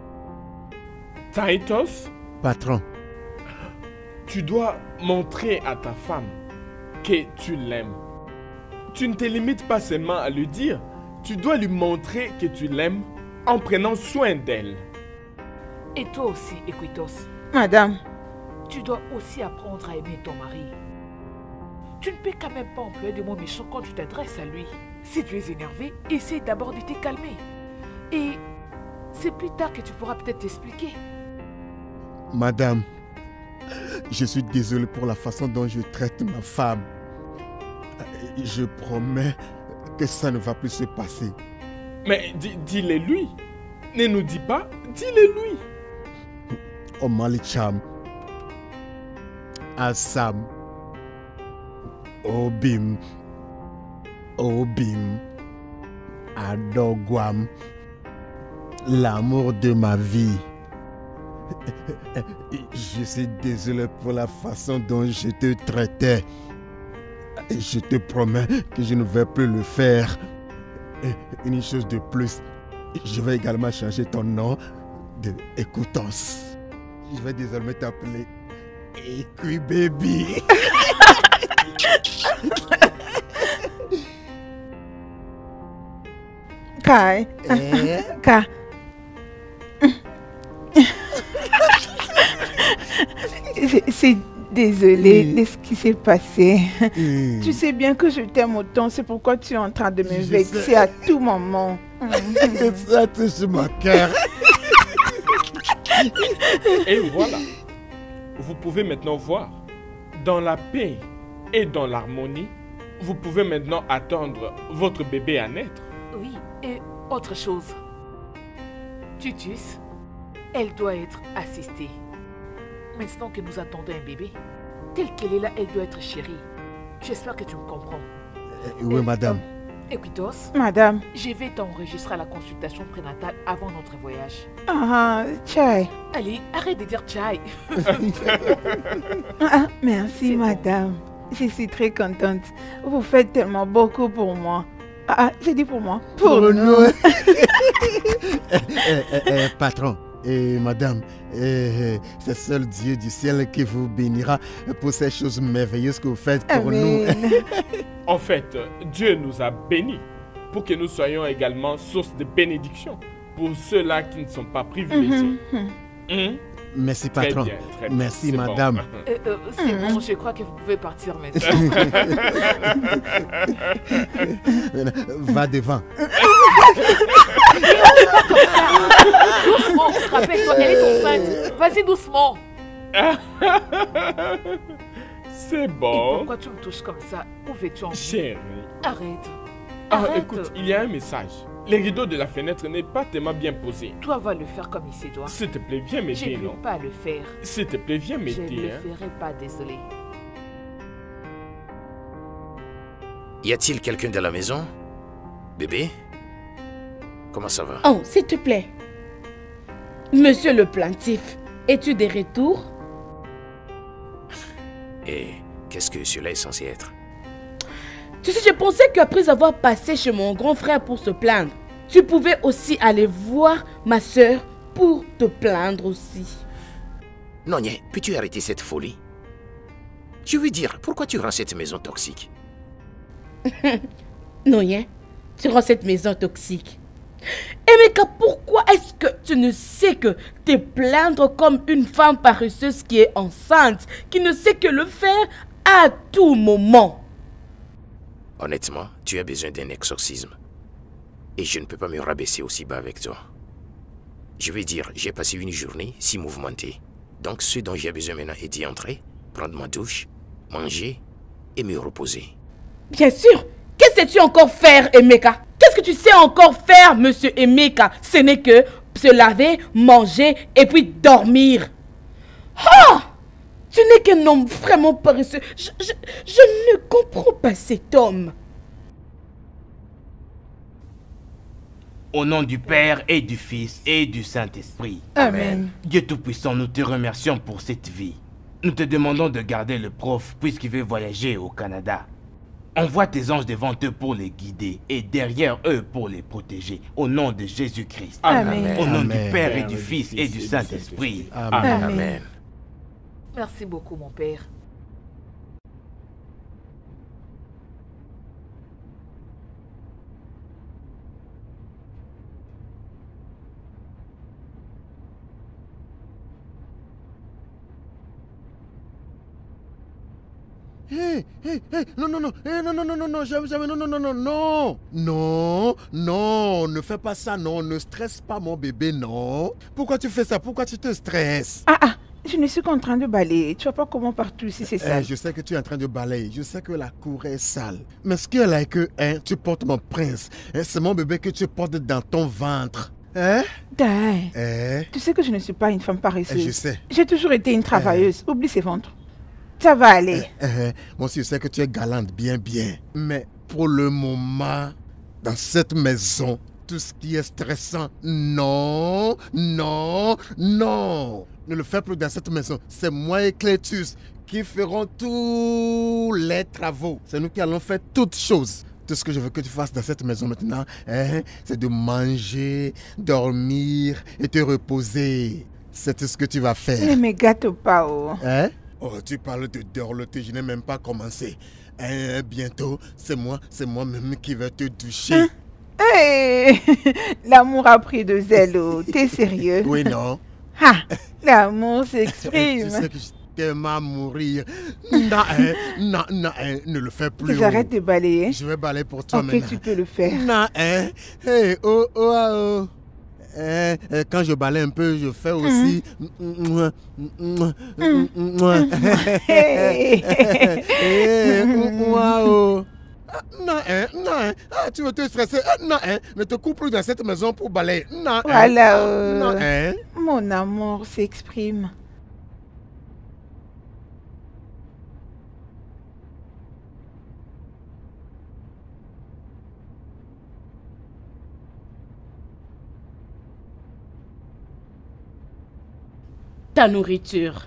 Titus, Patron, tu dois montrer à ta femme que tu l'aimes. Tu ne te limites pas seulement à lui dire, tu dois lui montrer que tu l'aimes en prenant soin d'elle. Et toi aussi, Equitos. Madame, Tu dois aussi apprendre à aimer ton mari. Tu ne peux quand même pas employer des mots méchants quand tu t'adresses à lui. Si tu es énervé, essaie d'abord de te calmer. Et c'est plus tard que tu pourras peut-être t'expliquer. madame, je suis désolé pour la façon dont je traite ma femme. Je promets que ça ne va plus se passer. Mais dis-le lui. Ne nous dis pas, dis-le lui. Omalicham, Assam, Obim, Adogwam, l'amour de ma vie. Je suis désolé pour la façon dont je te traitais. Je te promets que je ne vais plus le faire. Une chose de plus, je vais également changer ton nom de Écoutos. Je vais désormais t'appeler Écui Baby. Kai. Kai. Désolée de ce qui s'est passé. Tu sais bien que je t'aime autant, c'est pourquoi tu es en train de me vexer à tout moment. Ça touche mon cœur. Et voilà. Vous pouvez maintenant voir. Dans la paix et dans l'harmonie, vous pouvez maintenant attendre votre bébé à naître. Oui, et autre chose. Tutus, elle doit être assistée. Maintenant que nous attendons un bébé, telle qu'elle est là, elle doit être chérie. J'espère que tu me comprends. Oui, madame. Équitos, Madame. je vais t'enregistrer à la consultation prénatale avant notre voyage. Ah, Chai. Allez, arrête de dire Chai. Merci, madame. Je suis très contente. Vous faites tellement beaucoup pour moi. J'ai dit pour moi. Pour nous. Patron et madame, c'est seul Dieu du ciel qui vous bénira pour ces choses merveilleuses que vous faites pour nous. En fait, Dieu nous a bénis pour que nous soyons également source de bénédiction pour ceux-là qui ne sont pas privilégiés. Merci, patron. Très bien. Merci, madame. Bon. C'est bon, je crois que vous pouvez partir maintenant. Va devant. Doucement, rappelle-toi, elle est enceinte. Vas-y doucement. C'est Et bon. pourquoi tu me touches comme ça? Où veux-tu en venir? Chérie. Arrête. Ah, Arrête. écoute, il y a un message. Les rideaux de la fenêtre n'est pas tellement bien posés. Toi, va le faire comme il se doit. S'il te plaît, viens Je m'aider, ne non? vais pas le faire. S'il te plaît, viens Je ne m'aider. le Hein? ferai pas, désolé. Y a-t-il quelqu'un dans la maison? Bébé? Comment ça va? Oh, s'il te plaît. Monsieur le plaintif, es-tu de retour? Et qu'est-ce que cela est censé être? Tu sais, je pensais qu'après avoir passé chez mon grand frère pour se plaindre, tu pouvais aussi aller voir ma soeur pour te plaindre aussi. Nonye, peux-tu arrêter cette folie? Je veux dire, pourquoi tu rends cette maison toxique? Non, hein? Tu rends cette maison toxique. Emeka, pourquoi est-ce que tu ne sais que te plaindre comme une femme paresseuse qui est enceinte, qui ne sait que le faire à tout moment? Honnêtement, tu as besoin d'un exorcisme. Et je ne peux pas me rabaisser aussi bas avec toi. Je veux dire, j'ai passé une journée si mouvementée. Donc ce dont j'ai besoin maintenant est d'y entrer, prendre ma douche, manger et me reposer. Bien sûr. Qu'est-ce que tu encore faire, Emeka? Qu'est-ce que tu sais encore faire, monsieur Emeka? Ce n'est que se laver, manger et puis dormir. Ah! Tu n'es qu'un homme vraiment paresseux. Je ne comprends pas cet homme. Au nom du Père et du Fils et du Saint-Esprit. Amen. Dieu Tout-Puissant, nous te remercions pour cette vie. Nous te demandons de garder le prof puisqu'il veut voyager au Canada. Envoie tes anges devant eux pour les guider et derrière eux pour les protéger. Au nom de Jésus-Christ. Amen. Au nom Amen. du Père et du Fils et du Saint-Esprit. Amen. Amen. Merci beaucoup, mon père. Hé, non, jamais, non, ne fais pas ça, non, ne stresse pas mon bébé, non. Pourquoi tu fais ça? Pourquoi tu te stresses? Je ne suis qu'en train de balayer. Tu vois pas comment partout ici c'est sale. Je sais que tu es en train de balayer, je sais que la cour est sale. Mais ce qui est là est que, tu portes mon prince. C'est mon bébé que tu portes dans ton ventre. Dai, Eh? tu sais que je ne suis pas une femme paresseuse. Je sais. J'ai toujours été une travailleuse. Oublie ses ventres. Ça va aller. Moi aussi, je sais que tu es galante, bien. Mais pour le moment, dans cette maison, tout ce qui est stressant, non. Ne le fais plus dans cette maison. C'est moi et Clétus qui ferons tous les travaux. C'est nous qui allons faire toutes choses. Tout ce que je veux que tu fasses dans cette maison maintenant, c'est de manger, dormir et te reposer. C'est tout ce que tu vas faire. Ne me gâte pas, oh. Oh, tu parles de dorloter, je n'ai même pas commencé. Bientôt, c'est moi-même qui vais te doucher. Hey, l'amour a pris de zèle, oh. T'es sérieux? Oui, non. L'amour s'exprime. Tu sais que je qu'Emma mourir. Non, hein, non, non, hein, ne le fais plus. J'arrête de balayer. Je vais balayer pour toi Ok, maintenant. tu peux le faire. Non, hein. Hey, oh, oh, oh. Quand je balaye un peu, je fais aussi. Wow. Non, hein, non, hein. Ah, tu veux te stresser? Non, hein. Ne te coupe plus dans cette maison pour balayer. Non, Voilà. hein. Non, hein. Mon amour s'exprime. Ta nourriture.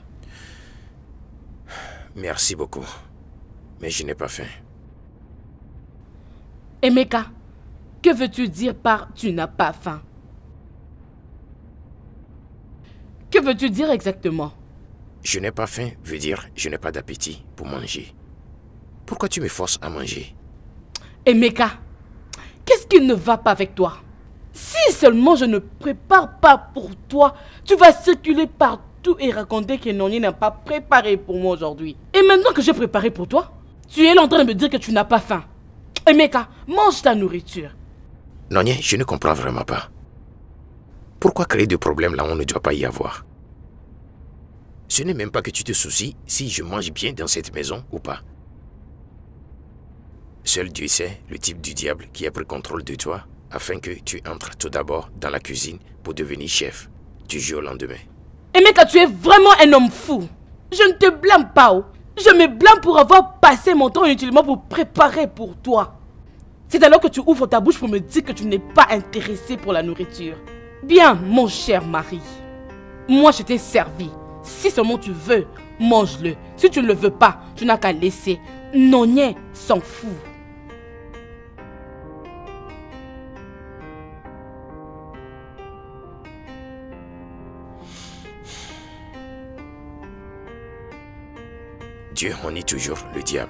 Merci beaucoup. Mais je n'ai pas faim. Emeka, que veux-tu dire par tu n'as pas faim? Que veux-tu dire exactement? Je n'ai pas faim veut dire je n'ai pas d'appétit pour manger. Pourquoi tu me forces à manger? Emeka, qu'est-ce qui ne va pas avec toi? Si seulement je ne prépare pas pour toi, tu vas circuler partout et raconter que Noni n'a pas préparé pour moi aujourd'hui. Et maintenant que j'ai préparé pour toi, tu es là en train de me dire que tu n'as pas faim. Emeka, mange ta nourriture. Nonye, je ne comprends vraiment pas. Pourquoi créer des problèmes là où on ne doit pas y avoir? Ce n'est même pas que tu te soucies si je mange bien dans cette maison ou pas. Seul Dieu sait le type du diable qui a pris contrôle de toi afin que tu entres tout d'abord dans la cuisine pour devenir chef du jour au lendemain. Emeka, tu es vraiment un homme fou. Je ne te blâme pas. Oh. Je me blâme pour avoir passé mon temps inutilement pour préparer pour toi. C'est alors que tu ouvres ta bouche pour me dire que tu n'es pas intéressé pour la nourriture. Bien, mon cher mari. Moi, je t'ai servi. Si seulement tu veux, mange-le. Si tu ne le veux pas, tu n'as qu'à laisser. Nonien s'en fout. Dieu honnit toujours le diable.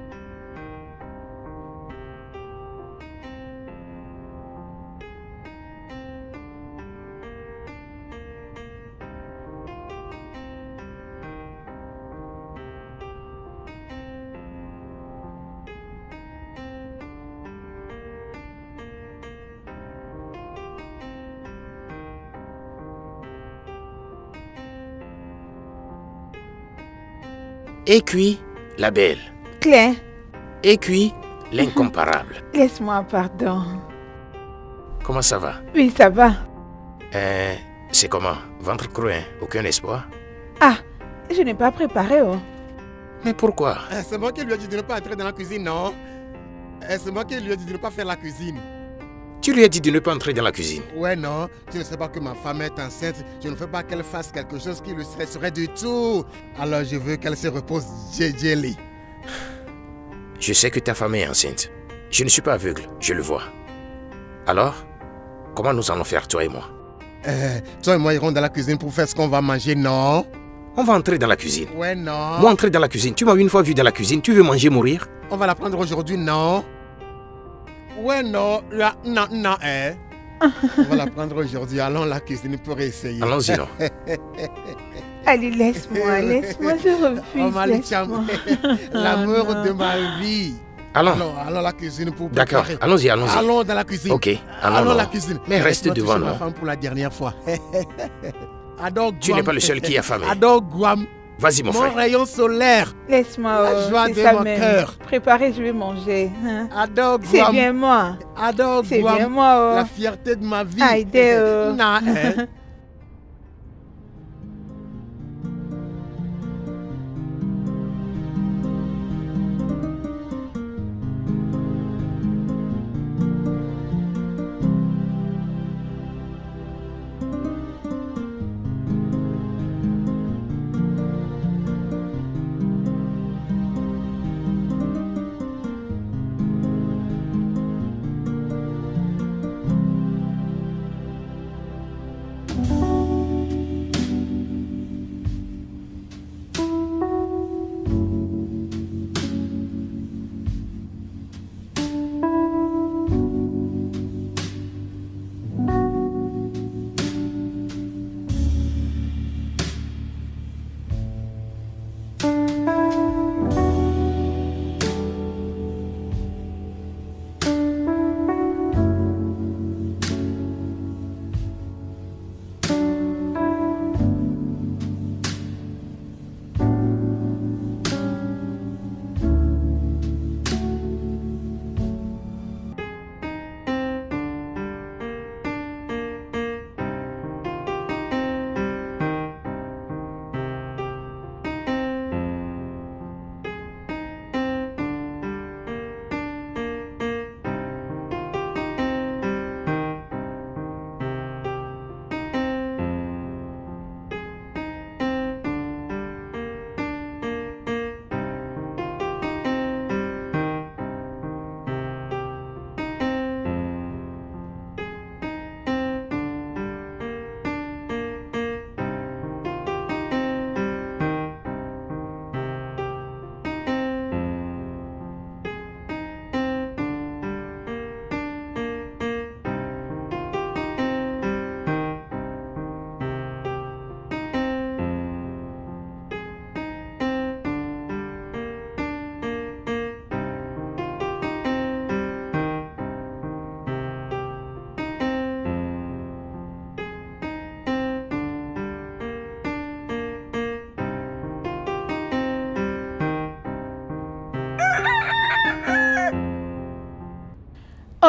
Et cuit la belle. Claire. Et cuit l'incomparable. Laisse-moi, pardon. Comment ça va? Oui, ça va. C'est comment? Ventre creux, hein? Aucun espoir? Ah, je n'ai pas préparé, oh. Mais pourquoi? C'est moi qui lui ai dit de ne pas entrer dans la cuisine, non? C'est moi qui lui ai dit de ne pas faire la cuisine. Tu lui as dit de ne pas entrer dans la cuisine? Ouais, non. Tu ne sais pas que ma femme est enceinte. Je ne veux pas qu'elle fasse quelque chose qui le stresserait du tout. Alors je veux qu'elle se repose jelly. Je sais que ta femme est enceinte. Je ne suis pas aveugle, je le vois. Alors, comment nous allons faire, toi et moi? Toi et moi irons dans la cuisine pour faire ce qu'on va manger, non? On va entrer dans la cuisine. Ouais, non. Moi, entrer dans la cuisine. Tu m'as une fois vu dans la cuisine. Tu veux manger, mourir? On va la prendre aujourd'hui, non? Ouais, non. Là, non, non, hein. On va la prendre aujourd'hui. Allons à la cuisine pour essayer. Allons-y, non. Allez, laisse-moi, je refuse. Oh, Laisse-moi. L'amour Oh, non. de ma vie. Allons. Allons à la cuisine pour D'accord, préparer. allons-y, allons-y. Allons dans la cuisine. Ok, allons, Allons à non. la cuisine. Mais reste Laisse-moi devant toucher nous. ma femme pour la dernière fois. Adore Tu n'es pas le seul qui a faim. Adore Guam. Vas-y, mon frère. rayon solaire. Laisse-moi, La oh, joie c'est de ça mon même. cœur. Préparez, je vais manger. Hein. Adore C'est Guam. bien moi. Adore C'est Guam. bien moi, oh. La fierté de ma vie. Aïe, oh. Non, hein.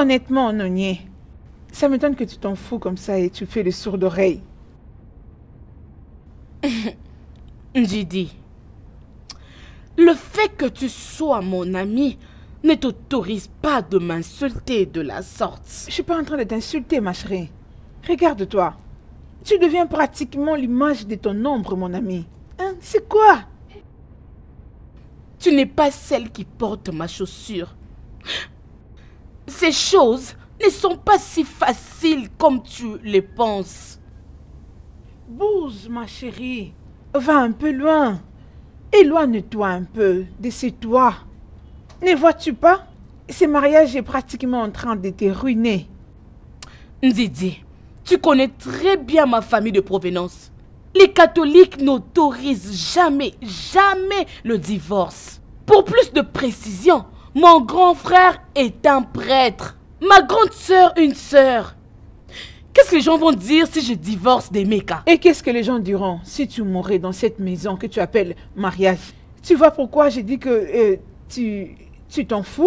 Honnêtement, Nonier, ça m'étonne que tu t'en fous comme ça et tu fais le sourd d'oreille. Ndidi, le fait que tu sois mon ami ne t'autorise pas de m'insulter de la sorte. Je suis pas en train de t'insulter, ma chérie. Regarde-toi. Tu deviens pratiquement l'image de ton ombre, mon ami. Hein? C'est quoi? Tu n'es pas celle qui porte ma chaussure. Ces choses ne sont pas si faciles comme tu les penses. Bouge, ma chérie. Va un peu loin. Éloigne-toi un peu de ces toits. Ne vois-tu pas? Ce mariage est pratiquement en train de te ruiner. Ndidi, tu connais très bien ma famille de provenance. Les catholiques n'autorisent jamais le divorce. Pour plus de précision, mon grand frère est un prêtre. Ma grande sœur, une sœur. Qu'est-ce que les gens vont dire si je divorce d'Emeka? Et qu'est-ce que les gens diront si tu mourrais dans cette maison que tu appelles mariage? Tu vois pourquoi j'ai dit que tu t'en fous?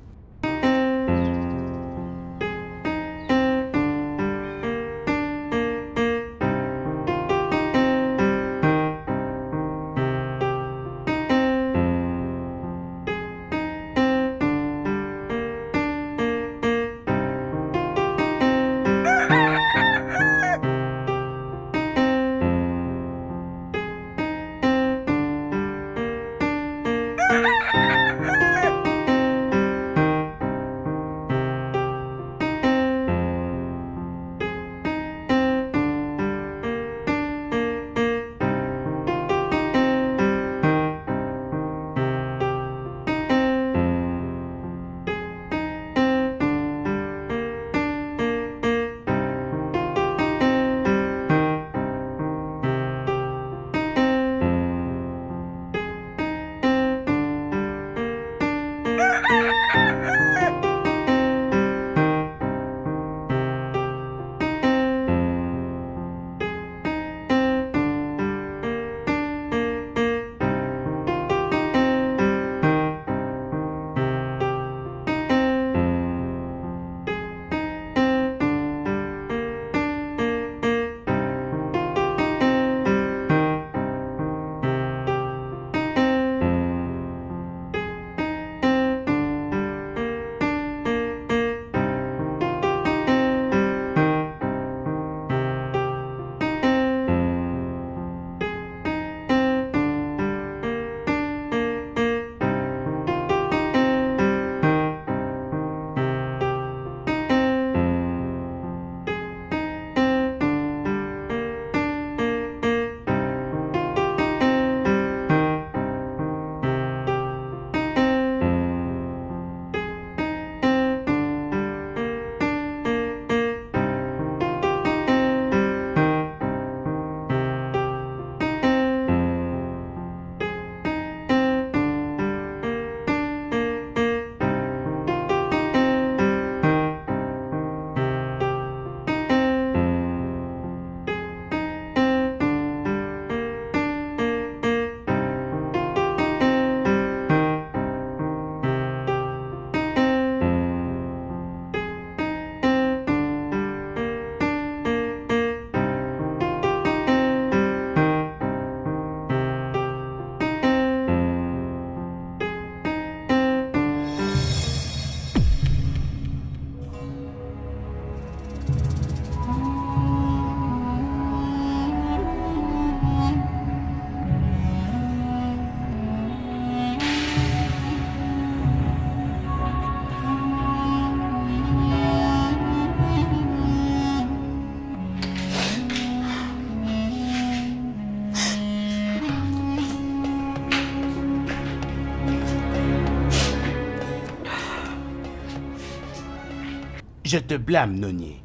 Je te blâme, Nonier.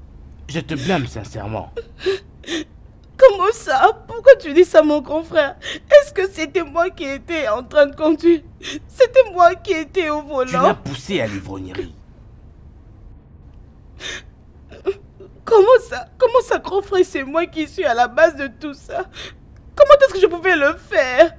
Je te blâme sincèrement. Comment ça? Pourquoi tu dis ça, mon grand frère? Est-ce que c'était moi qui étais en train de conduire? C'était moi qui étais au volant? Tu l'as poussé à l'ivrognerie. Comment ça, grand frère? C'est moi qui suis à la base de tout ça. Comment est-ce que je pouvais le faire?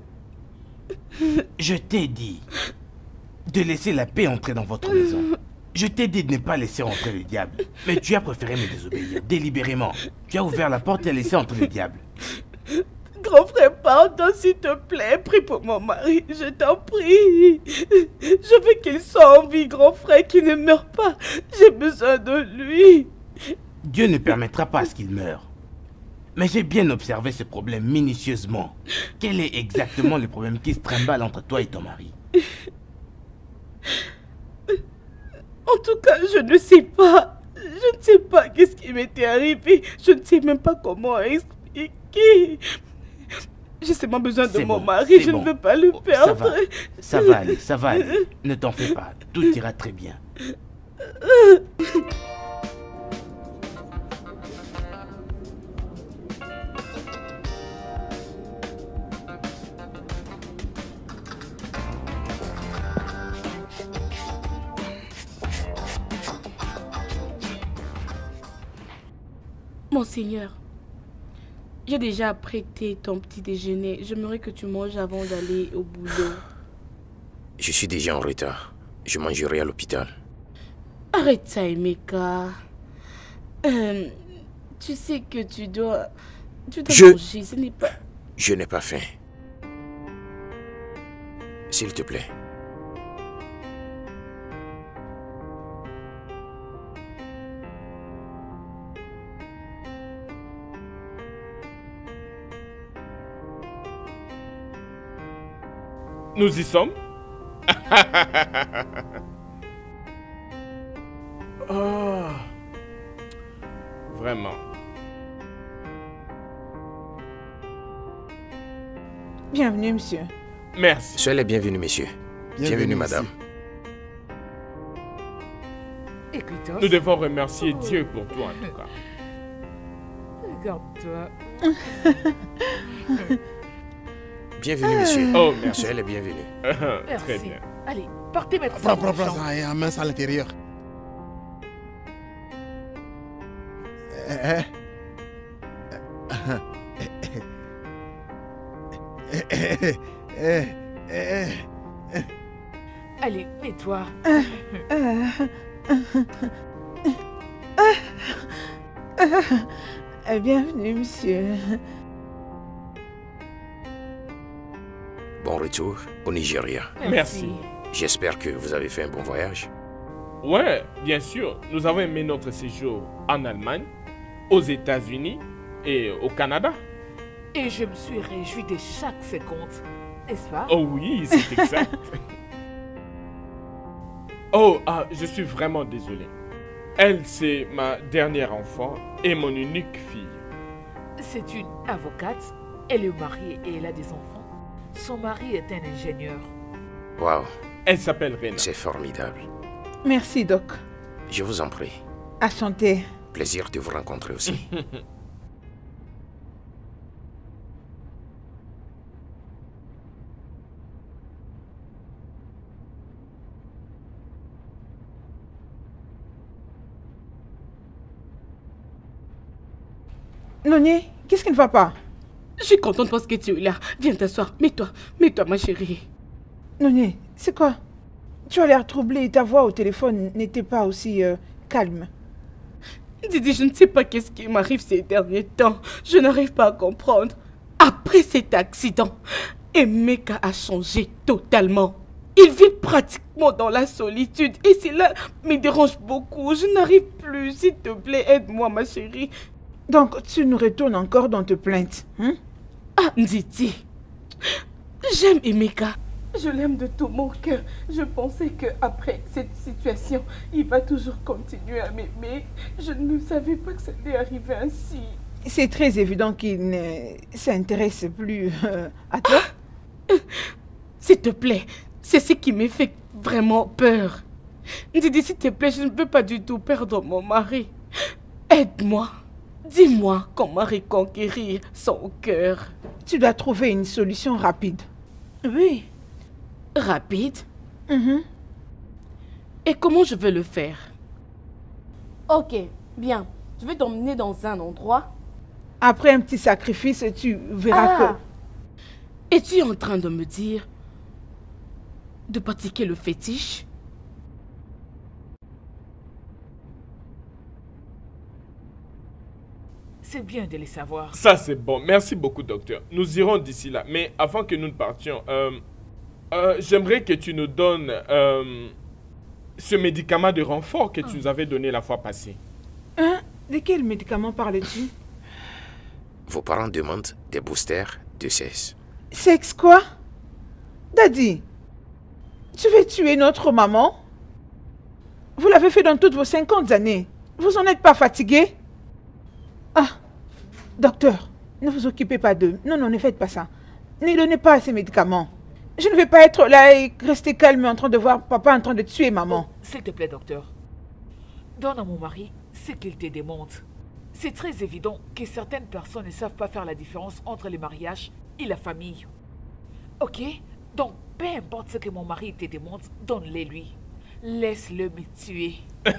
Je t'ai dit de laisser la paix entrer dans votre maison. Je t'ai dit de ne pas laisser entrer le diable. Mais tu as préféré me désobéir, délibérément. Tu as ouvert la porte et laissé entrer le diable. Grand frère, pardon, s'il te plaît. Prie pour mon mari, je t'en prie. Je veux qu'il soit en vie, grand frère, qu'il ne meure pas. J'ai besoin de lui. Dieu ne permettra pas à ce qu'il meure. Mais j'ai bien observé ce problème minutieusement. Quel est exactement le problème qui se trimballe entre toi et ton mari? En tout cas, je ne sais pas. Je ne sais pas qu'est-ce qui m'était arrivé. Je ne sais même pas comment expliquer. J'ai seulement besoin de mon mari. Je ne veux pas le perdre. Ça va aller, ça va aller. Ne t'en fais pas. Tout ira très bien. Monseigneur, j'ai déjà prêté ton petit déjeuner. J'aimerais que tu manges avant d'aller au boulot. Je suis déjà en retard. Je mangerai à l'hôpital. Arrête ça, Emeka. Tu sais que tu dois manger, ce n'est pas... Je n'ai pas faim. S'il te plaît. Nous y sommes. Oh, vraiment. Bienvenue, monsieur. Merci. Soyez les bienvenus, messieurs. Bienvenue, madame. Écoute, Nous devons remercier Dieu pour toi, en tout cas. Regarde-toi. Bienvenue, monsieur. Oh, merci. Soyez les bienvenus. Merci. Très bien. Allez, partez mettre ça Prends dans la ça chambre. et amène ça à l'intérieur. Allez, mets-toi. Bienvenue, monsieur. Bon retour au Nigeria. Merci. J'espère que vous avez fait un bon voyage. Ouais, bien sûr. Nous avons aimé notre séjour en Allemagne, aux États-Unis et au Canada. Et je me suis réjouie de chaque seconde, n'est-ce pas? Oh oui, c'est exact. Oh, je suis vraiment désolé. Elle, c'est ma dernière enfant et mon unique fille. C'est une avocate, elle est mariée et elle a des enfants. Son mari est un ingénieur. Waouh, Elle s'appelle Rena. c'est formidable. Merci, Doc. Je vous en prie. Enchanté. Plaisir de vous rencontrer aussi. Noni, qu'est-ce qui ne va pas? Je suis contente parce que tu es là. Viens t'asseoir. Mets-toi, ma chérie. Noni, c'est quoi? Tu as l'air troublée. Ta voix au téléphone n'était pas aussi calme. Didi, je ne sais pas qu'est-ce qui m'arrive ces derniers temps. Je n'arrive pas à comprendre. Après cet accident, Emeka a changé totalement. Il vit pratiquement dans la solitude et cela me dérange beaucoup. Je n'arrive plus. S'il te plaît, aide-moi, ma chérie. Donc, tu nous retournes encore dans tes plaintes, hein? Ah, Ndidi, j'aime Emeka. Je l'aime de tout mon cœur. Je pensais qu'après cette situation, il va toujours continuer à m'aimer. Je ne savais pas que ça allait arriver ainsi. C'est très évident qu'il ne s'intéresse plus à toi. S'il te plaît, c'est ce qui me fait vraiment peur. Ndidi, s'il te plaît, je ne veux pas du tout perdre mon mari. Aide-moi. Dis-moi comment reconquérir son cœur. Tu dois trouver une solution rapide. Oui. Rapide? Mhm. Et comment je vais le faire? Ok, bien. Je vais t'emmener dans un endroit. Après un petit sacrifice, tu verras que... Es-tu en train de me dire de pratiquer le fétiche? C'est bien de les savoir. Ça, c'est bon. Merci beaucoup, docteur. Nous irons d'ici là. Mais avant que nous ne partions, j'aimerais que tu nous donnes ce médicament de renfort que tu nous avais donné la fois passée. Hein? De quel médicament parles-tu? Vos parents demandent des boosters de sexe. Sexe quoi? Daddy, tu veux tuer notre maman? Vous l'avez fait dans toutes vos 50 années. Vous n'en êtes pas fatigué? Ah, docteur, ne vous occupez pas d'eux. Non, ne faites pas ça. Ne donnez pas ces médicaments. Je ne vais pas être là et rester calme en train de voir papa en train de tuer maman. S'il te plaît, docteur. Donne à mon mari ce qu'il te demande. C'est très évident que certaines personnes ne savent pas faire la différence entre le mariage et la famille. Ok? Donc, peu importe ce que mon mari te demande, donne-le lui. Laisse-le me tuer.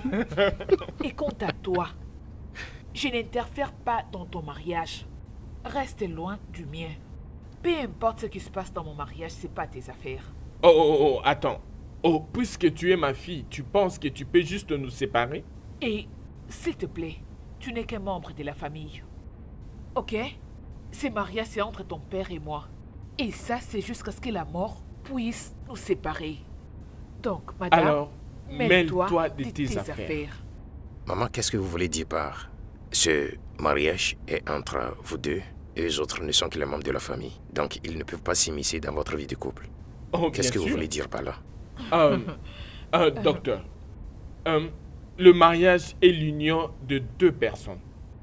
Et quant à toi, je n'interfère pas dans ton mariage. Reste loin du mien. Peu importe ce qui se passe dans mon mariage, c'est pas tes affaires. Oh, attends. Oh, puisque tu es ma fille, tu penses que tu peux juste nous séparer? Et, s'il te plaît, tu n'es qu'un membre de la famille. Ok? Ce mariage, c'est entre ton père et moi. Et ça, c'est jusqu'à ce que la mort puisse nous séparer. Donc, madame, alors, mêle-toi de tes affaires. Maman, qu'est-ce que vous voulez dire par ce mariage est entre vous deux et les autres ne sont que les membres de la famille. Donc, ils ne peuvent pas s'immiscer dans votre vie de couple. Oh, qu'est-ce que vous voulez dire par là? Docteur, le mariage est l'union de deux personnes.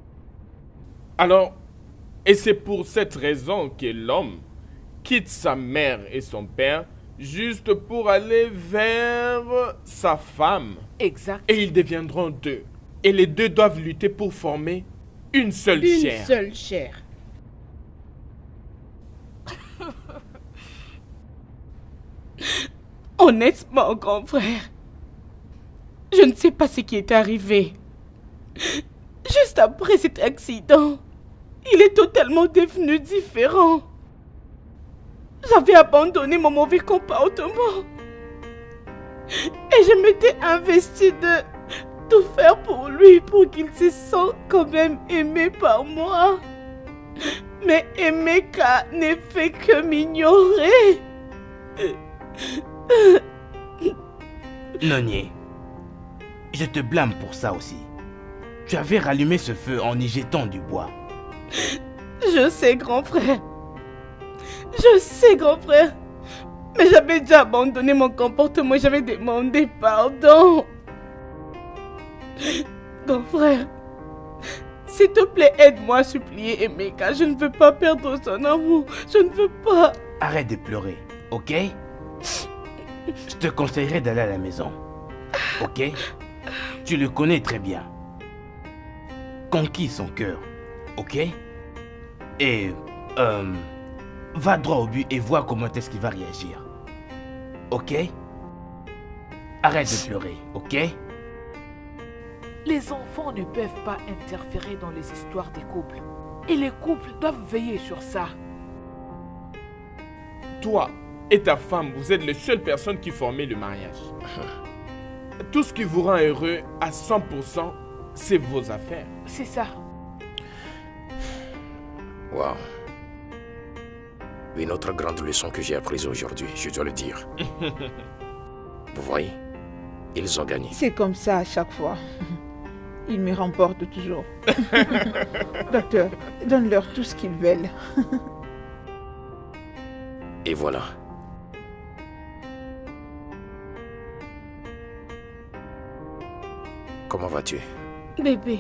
Alors, et c'est pour cette raison que l'homme quitte sa mère et son père juste pour aller vers sa femme. Exact. Et ils deviendront deux. Et les deux doivent lutter pour former une seule chair. Une seule chair. Honnêtement, grand frère, je ne sais pas ce qui est arrivé. Juste après cet accident, il est totalement devenu différent. J'avais abandonné mon mauvais comportement. Et je m'étais investie de tout faire pour lui, pour qu'il se sente quand même aimé par moi. Mais Emeka ne fait que m'ignorer. Nonié, je te blâme pour ça aussi. Tu avais rallumé ce feu en y jetant du bois. Je sais, grand frère. Je sais, grand frère. Mais j'avais déjà abandonné mon comportement et j'avais demandé pardon. Grand frère, s'il te plaît, aide-moi à supplier Emeka. Je ne veux pas perdre son amour. Je ne veux pas. Arrête de pleurer, ok? Je te conseillerais d'aller à la maison, ok? Tu le connais très bien. Conquis son cœur, ok? Et, va droit au but et vois comment est-ce qu'il va réagir. Ok? Arrête de pleurer, ok? Les enfants ne peuvent pas interférer dans les histoires des couples. Et les couples doivent veiller sur ça. Toi et ta femme, vous êtes les seules personnes qui formaient le mariage. Tout ce qui vous rend heureux à 100%, c'est vos affaires. C'est ça. Waouh. Une autre grande leçon que j'ai apprise aujourd'hui, je dois le dire. Vous voyez, ils ont gagné. C'est comme ça à chaque fois. Ils me remportent toujours. Docteur, donne-leur tout ce qu'ils veulent. Et voilà. Comment vas-tu? Bébé.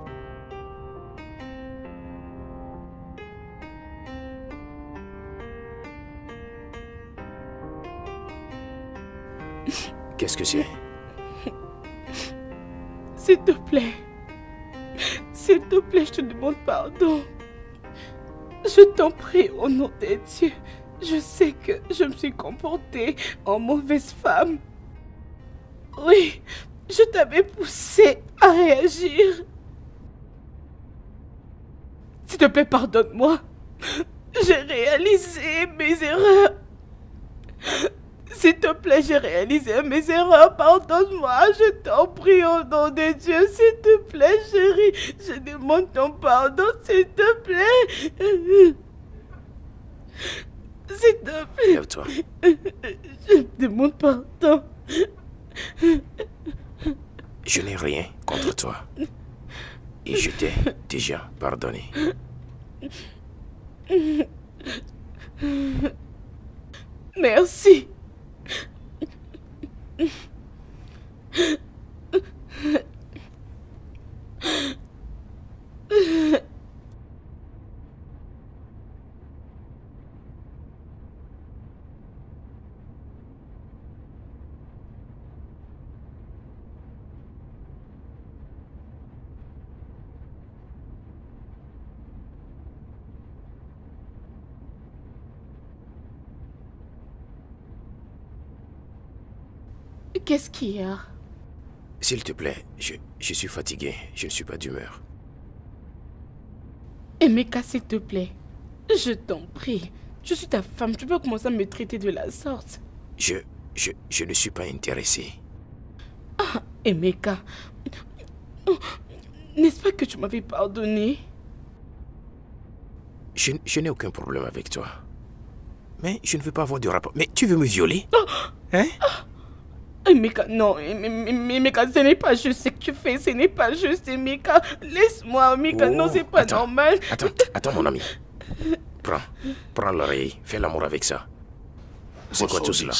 Qu'est-ce que c'est? S'il te plaît. S'il te plaît, je te demande pardon. Je t'en prie, au nom de Dieu. Je sais que je me suis comportée en mauvaise femme. Oui, je t'avais poussé à réagir. S'il te plaît, pardonne-moi. J'ai réalisé mes erreurs. S'il S'il te plaît, j'ai réalisé mes erreurs. Pardonne-moi, je t'en prie au nom de Dieu. S'il te plaît, chérie, je demande ton pardon, s'il te plaît. S'il te plaît. Lève-toi. Je demande pardon. Je n'ai rien contre toi. Et je t'ai déjà pardonné. Merci. Qu'est-ce qu'il y a? S'il te plaît, je suis fatigué. Je ne suis pas d'humeur. Emeka, s'il te plaît, je t'en prie. Je suis ta femme, tu peux commencer à me traiter de la sorte. Je ne suis pas intéressé. Ah, Emeka, n'est-ce pas que tu m'avais pardonné? Je n'ai aucun problème avec toi. Mais je ne veux pas avoir de rapport. Mais tu veux me violer? Hein? Emeka, non, Emeka, ce n'est pas juste ce que tu fais, ce n'est pas juste, Emeka. Laisse-moi, Emeka, non, c'est pas normal. Attends, mon ami. Prends l'oreille, fais l'amour avec ça. C'est quoi tout cela?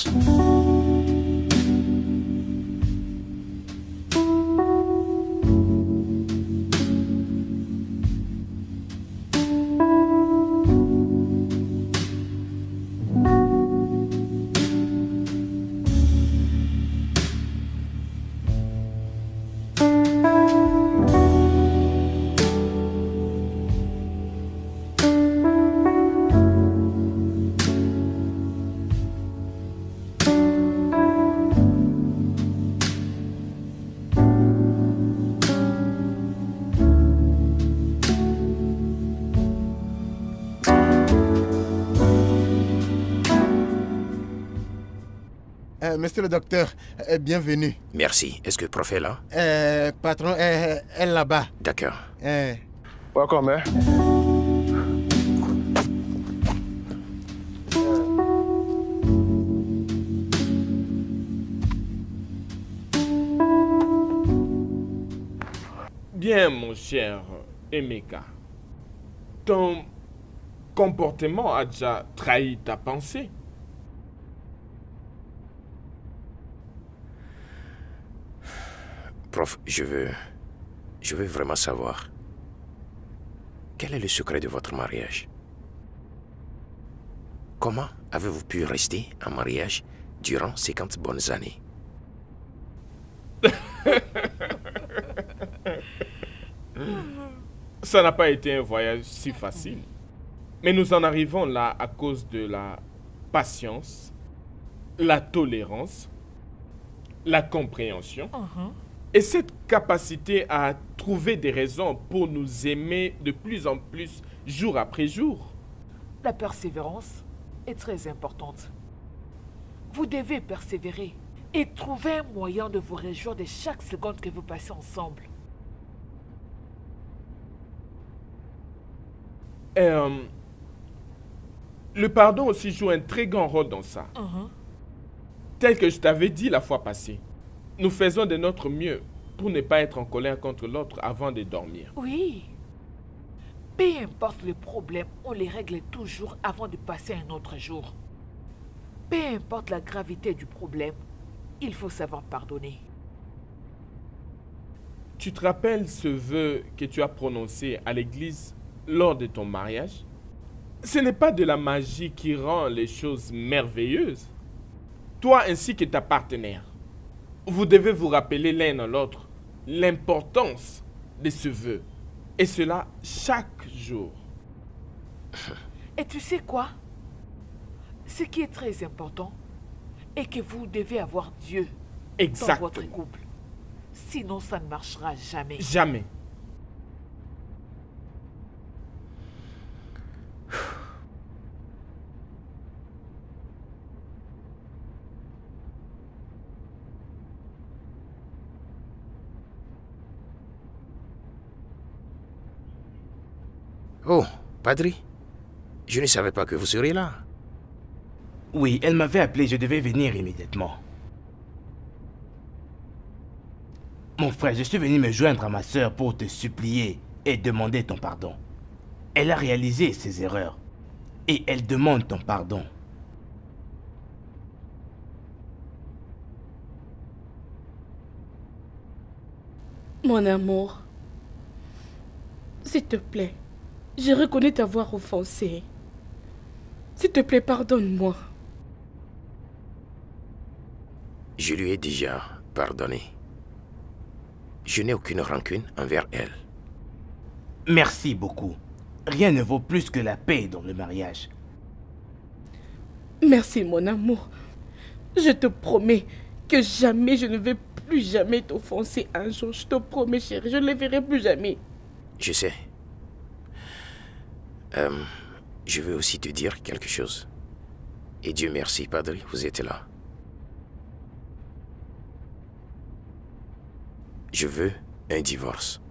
Monsieur le docteur, bienvenue. Merci. Est-ce que le prof est là? Patron, elle est là-bas. D'accord. Welcome, hein? Bien, mon cher Emeka. Ton comportement a déjà trahi ta pensée. Prof, je veux vraiment savoir. Quel est le secret de votre mariage? Comment avez-vous pu rester en mariage durant 50 bonnes années? Ça n'a pas été un voyage si facile. Mais nous en arrivons là à cause de la patience, la tolérance, la compréhension. Et cette capacité à trouver des raisons pour nous aimer de plus en plus jour après jour. La persévérance est très importante. Vous devez persévérer et trouver un moyen de vous réjouir de chaque seconde que vous passez ensemble. Le pardon aussi joue un très grand rôle dans ça. Tel que je t'avais dit la fois passée. Nous faisons de notre mieux pour ne pas être en colère contre l'autre avant de dormir. Oui. Peu importe le problème, on les règle toujours avant de passer un autre jour. Peu importe la gravité du problème, il faut savoir pardonner. Tu te rappelles ce vœu que tu as prononcé à l'église lors de ton mariage? Ce n'est pas de la magie qui rend les choses merveilleuses. Toi ainsi que ta partenaire. Vous devez vous rappeler l'un à l'autre l'importance de ce vœu. Et cela chaque jour. Et tu sais quoi? Ce qui est très important est que vous devez avoir Dieu dans votre couple. Sinon, ça ne marchera jamais. Jamais. Oh, Padri, je ne savais pas que vous seriez là. Oui, elle m'avait appelé, je devais venir immédiatement. Mon frère, je suis venu me joindre à ma sœur pour te supplier et demander ton pardon. Elle a réalisé ses erreurs et elle demande ton pardon. Mon amour, s'il te plaît, je reconnais t'avoir offensé. S'il te plaît, pardonne-moi. Je lui ai déjà pardonné. Je n'ai aucune rancune envers elle. Merci beaucoup. Rien ne vaut plus que la paix dans le mariage. Merci, mon amour. Je te promets que jamais je ne vais plus jamais t'offenser un jour. Je te promets, chérie, je ne le verrai plus jamais. Je sais. Je veux aussi te dire quelque chose. Et Dieu merci, Padri, vous êtes là. Je veux un divorce.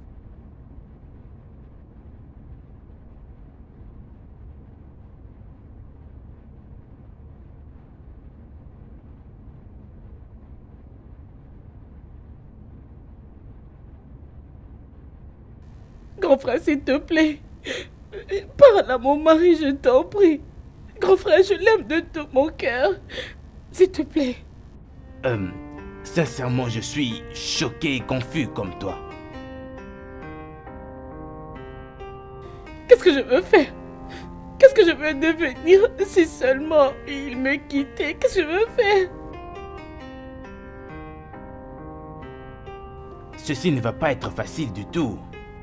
Grand frère, s'il te plaît, parle à mon mari, je t'en prie. Grand frère, je l'aime de tout mon cœur. S'il te plaît. Sincèrement, je suis choqué et confus comme toi. Qu'est-ce que je veux faire? Qu'est-ce que je veux devenir si seulement il me quittait? Qu'est-ce que je veux faire? Ceci ne va pas être facile du tout.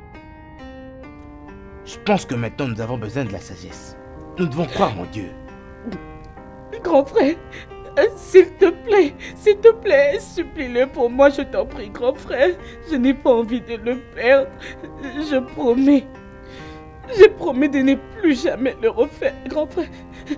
Je pense que maintenant nous avons besoin de la sagesse. Nous devons croire en Dieu. Grand frère, s'il te plaît, supplie-le pour moi, je t'en prie, grand frère. Je n'ai pas envie de le perdre. Je promets de ne plus jamais le refaire, grand frère.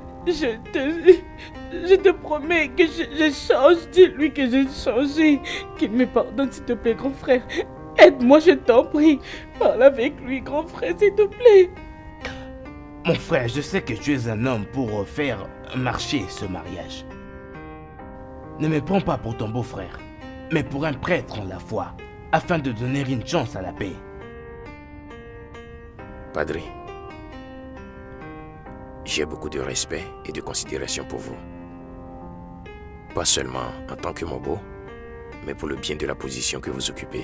Je te promets que je change. Dis-lui que j'ai changé. Qu'il me pardonne, s'il te plaît, grand frère. Aide-moi, je t'en prie. Parle avec lui, grand frère, s'il te plaît. Mon frère, je sais que tu es un homme pour faire marcher ce mariage. Ne me prends pas pour ton beau-frère, mais pour un prêtre en la foi, afin de donner une chance à la paix. Padri, j'ai beaucoup de respect et de considération pour vous. Pas seulement en tant que mon beau, mais pour le bien de la position que vous occupez.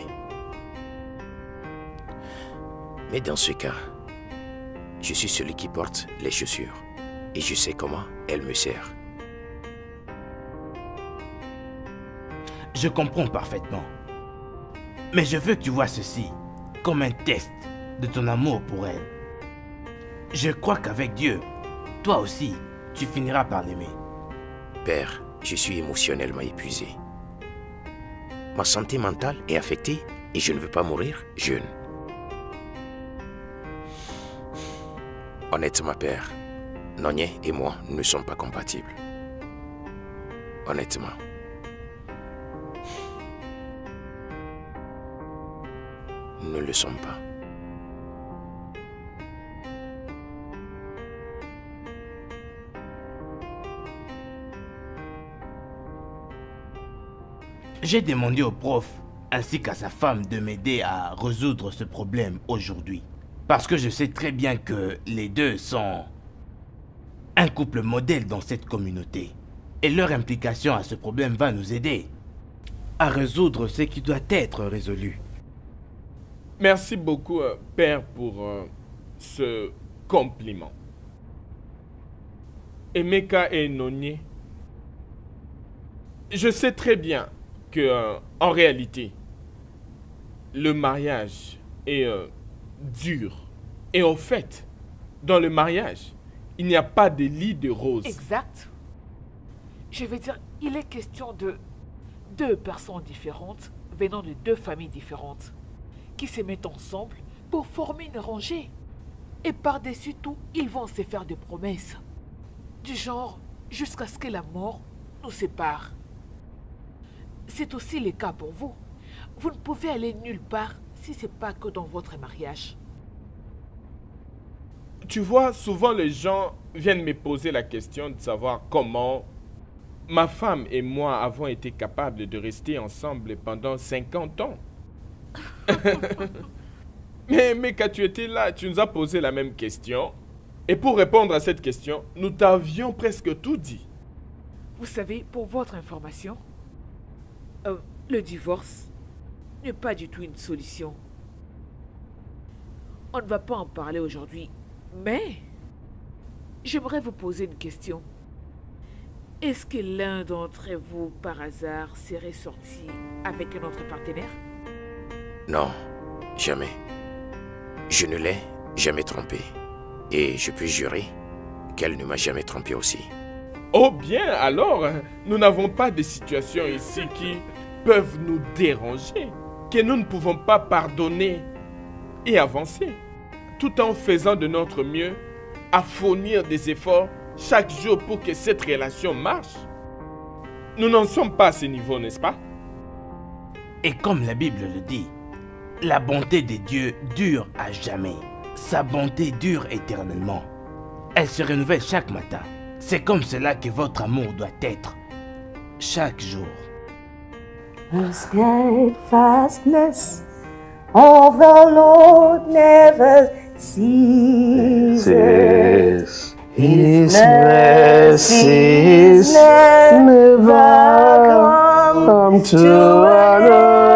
Mais dans ce cas, je suis celui qui porte les chaussures et je sais comment elles me servent. Je comprends parfaitement. Mais je veux que tu vois ceci comme un test de ton amour pour elle. Je crois qu'avec Dieu, toi aussi, tu finiras par l'aimer. Père, je suis émotionnellement épuisé. Ma santé mentale est affectée et je ne veux pas mourir jeune. Honnêtement, Père, Nonye et moi ne sommes pas compatibles. Honnêtement. Nous ne le sommes pas. J'ai demandé au prof ainsi qu'à sa femme de m'aider à résoudre ce problème aujourd'hui. Parce que je sais très bien que les deux sont un couple modèle dans cette communauté. Et leur implication à ce problème va nous aider à résoudre ce qui doit être résolu. Merci beaucoup, Père, pour ce compliment. Emeka et Nonye, je sais très bien que, en réalité, le mariage est dur. Et en fait, dans le mariage, il n'y a pas de lit de roses. Exact. Je veux dire, il est question de deux personnes différentes venant de deux familles différentes qui se mettent ensemble pour former une rangée. Et par-dessus tout, ils vont se faire des promesses. Du genre, jusqu'à ce que la mort nous sépare. C'est aussi le cas pour vous. Vous ne pouvez aller nulle part si ce n'est pas que dans votre mariage. Tu vois, souvent les gens viennent me poser la question de savoir comment ma femme et moi avons été capables de rester ensemble pendant 50 ans. Mais quand tu étais là, tu nous as posé la même question. Et pour répondre à cette question, nous t'avions presque tout dit. Vous savez, pour votre information, le divorce n'est pas du tout une solution. On ne va pas en parler aujourd'hui, mais j'aimerais vous poser une question. Est-ce que l'un d'entre vous, par hasard, serait sorti avec un autre partenaire? Non, jamais. Je ne l'ai jamais trompée. Et je peux jurer qu'elle ne m'a jamais trompé aussi. Oh bien, alors, nous n'avons pas de situations ici qui peuvent nous déranger, que nous ne pouvons pas pardonner et avancer, tout en faisant de notre mieux à fournir des efforts chaque jour pour que cette relation marche. Nous n'en sommes pas à ce niveau, n'est-ce pas? Et comme la Bible le dit, la bonté de Dieu dure à jamais. Sa bonté dure éternellement. Elle se renouvelle chaque matin. C'est comme cela que votre amour doit être. Chaque jour. The steadfastness of the Lord never ceases. His mercies never come to an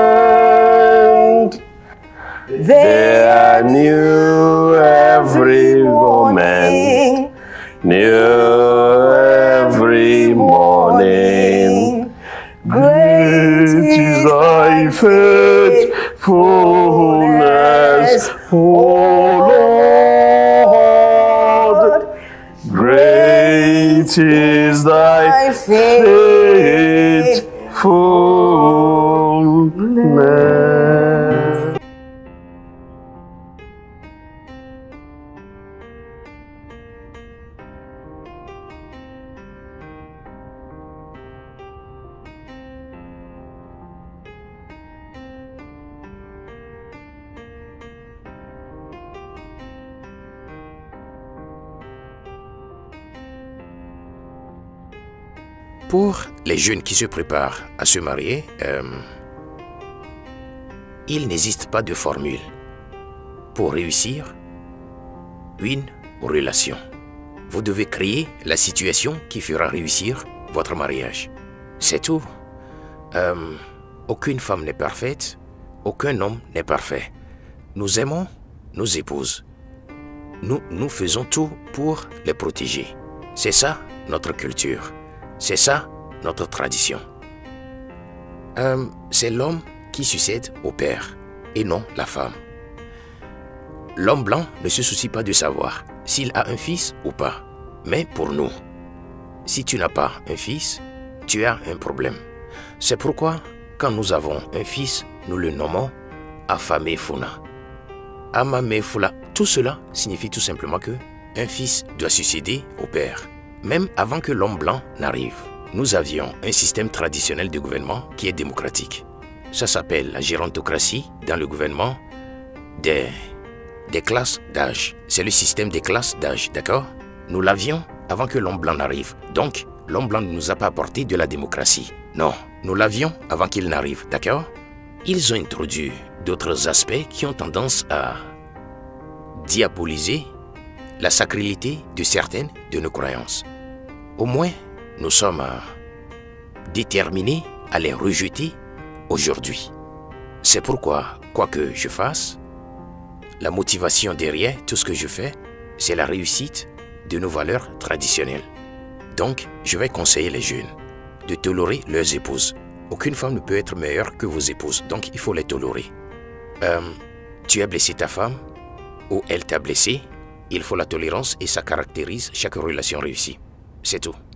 end. They are new every moment, new every morning. Great is thy faithfulness, O Lord. Great is thy faithfulness. Pour les jeunes qui se préparent à se marier, il n'existe pas de formule pour réussir une relation. Vous devez créer la situation qui fera réussir votre mariage. C'est tout. Aucune femme n'est parfaite, aucun homme n'est parfait. Nous aimons nos épouses. Nous faisons tout pour les protéger. C'est ça notre culture. C'est ça notre tradition. C'est l'homme qui succède au père et non la femme. L'homme blanc ne se soucie pas de savoir s'il a un fils ou pas. Mais pour nous, si tu n'as pas un fils, tu as un problème. C'est pourquoi quand nous avons un fils, nous le nommons Afamefuna. Amamefula, tout cela signifie tout simplement que un fils doit succéder au père. Même avant que l'homme blanc n'arrive, nous avions un système traditionnel de gouvernement qui est démocratique. Ça s'appelle la gérontocratie dans le gouvernement des classes d'âge. C'est le système des classes d'âge, d'accord? Nous l'avions avant que l'homme blanc n'arrive. Donc, l'homme blanc ne nous a pas apporté de la démocratie. Non, nous l'avions avant qu'il n'arrive, d'accord? Ils ont introduit d'autres aspects qui ont tendance à diaboliser la sacralité de certaines de nos croyances. Au moins, nous sommes déterminés à les rejeter aujourd'hui. C'est pourquoi, quoi que je fasse, la motivation derrière tout ce que je fais, c'est la réussite de nos valeurs traditionnelles. Donc, je vais conseiller les jeunes de tolérer leurs épouses. Aucune femme ne peut être meilleure que vos épouses, donc il faut les tolérer. Tu as blessé ta femme ou elle t'a blessé, il faut la tolérance et ça caractérise chaque relation réussie. C'est tout.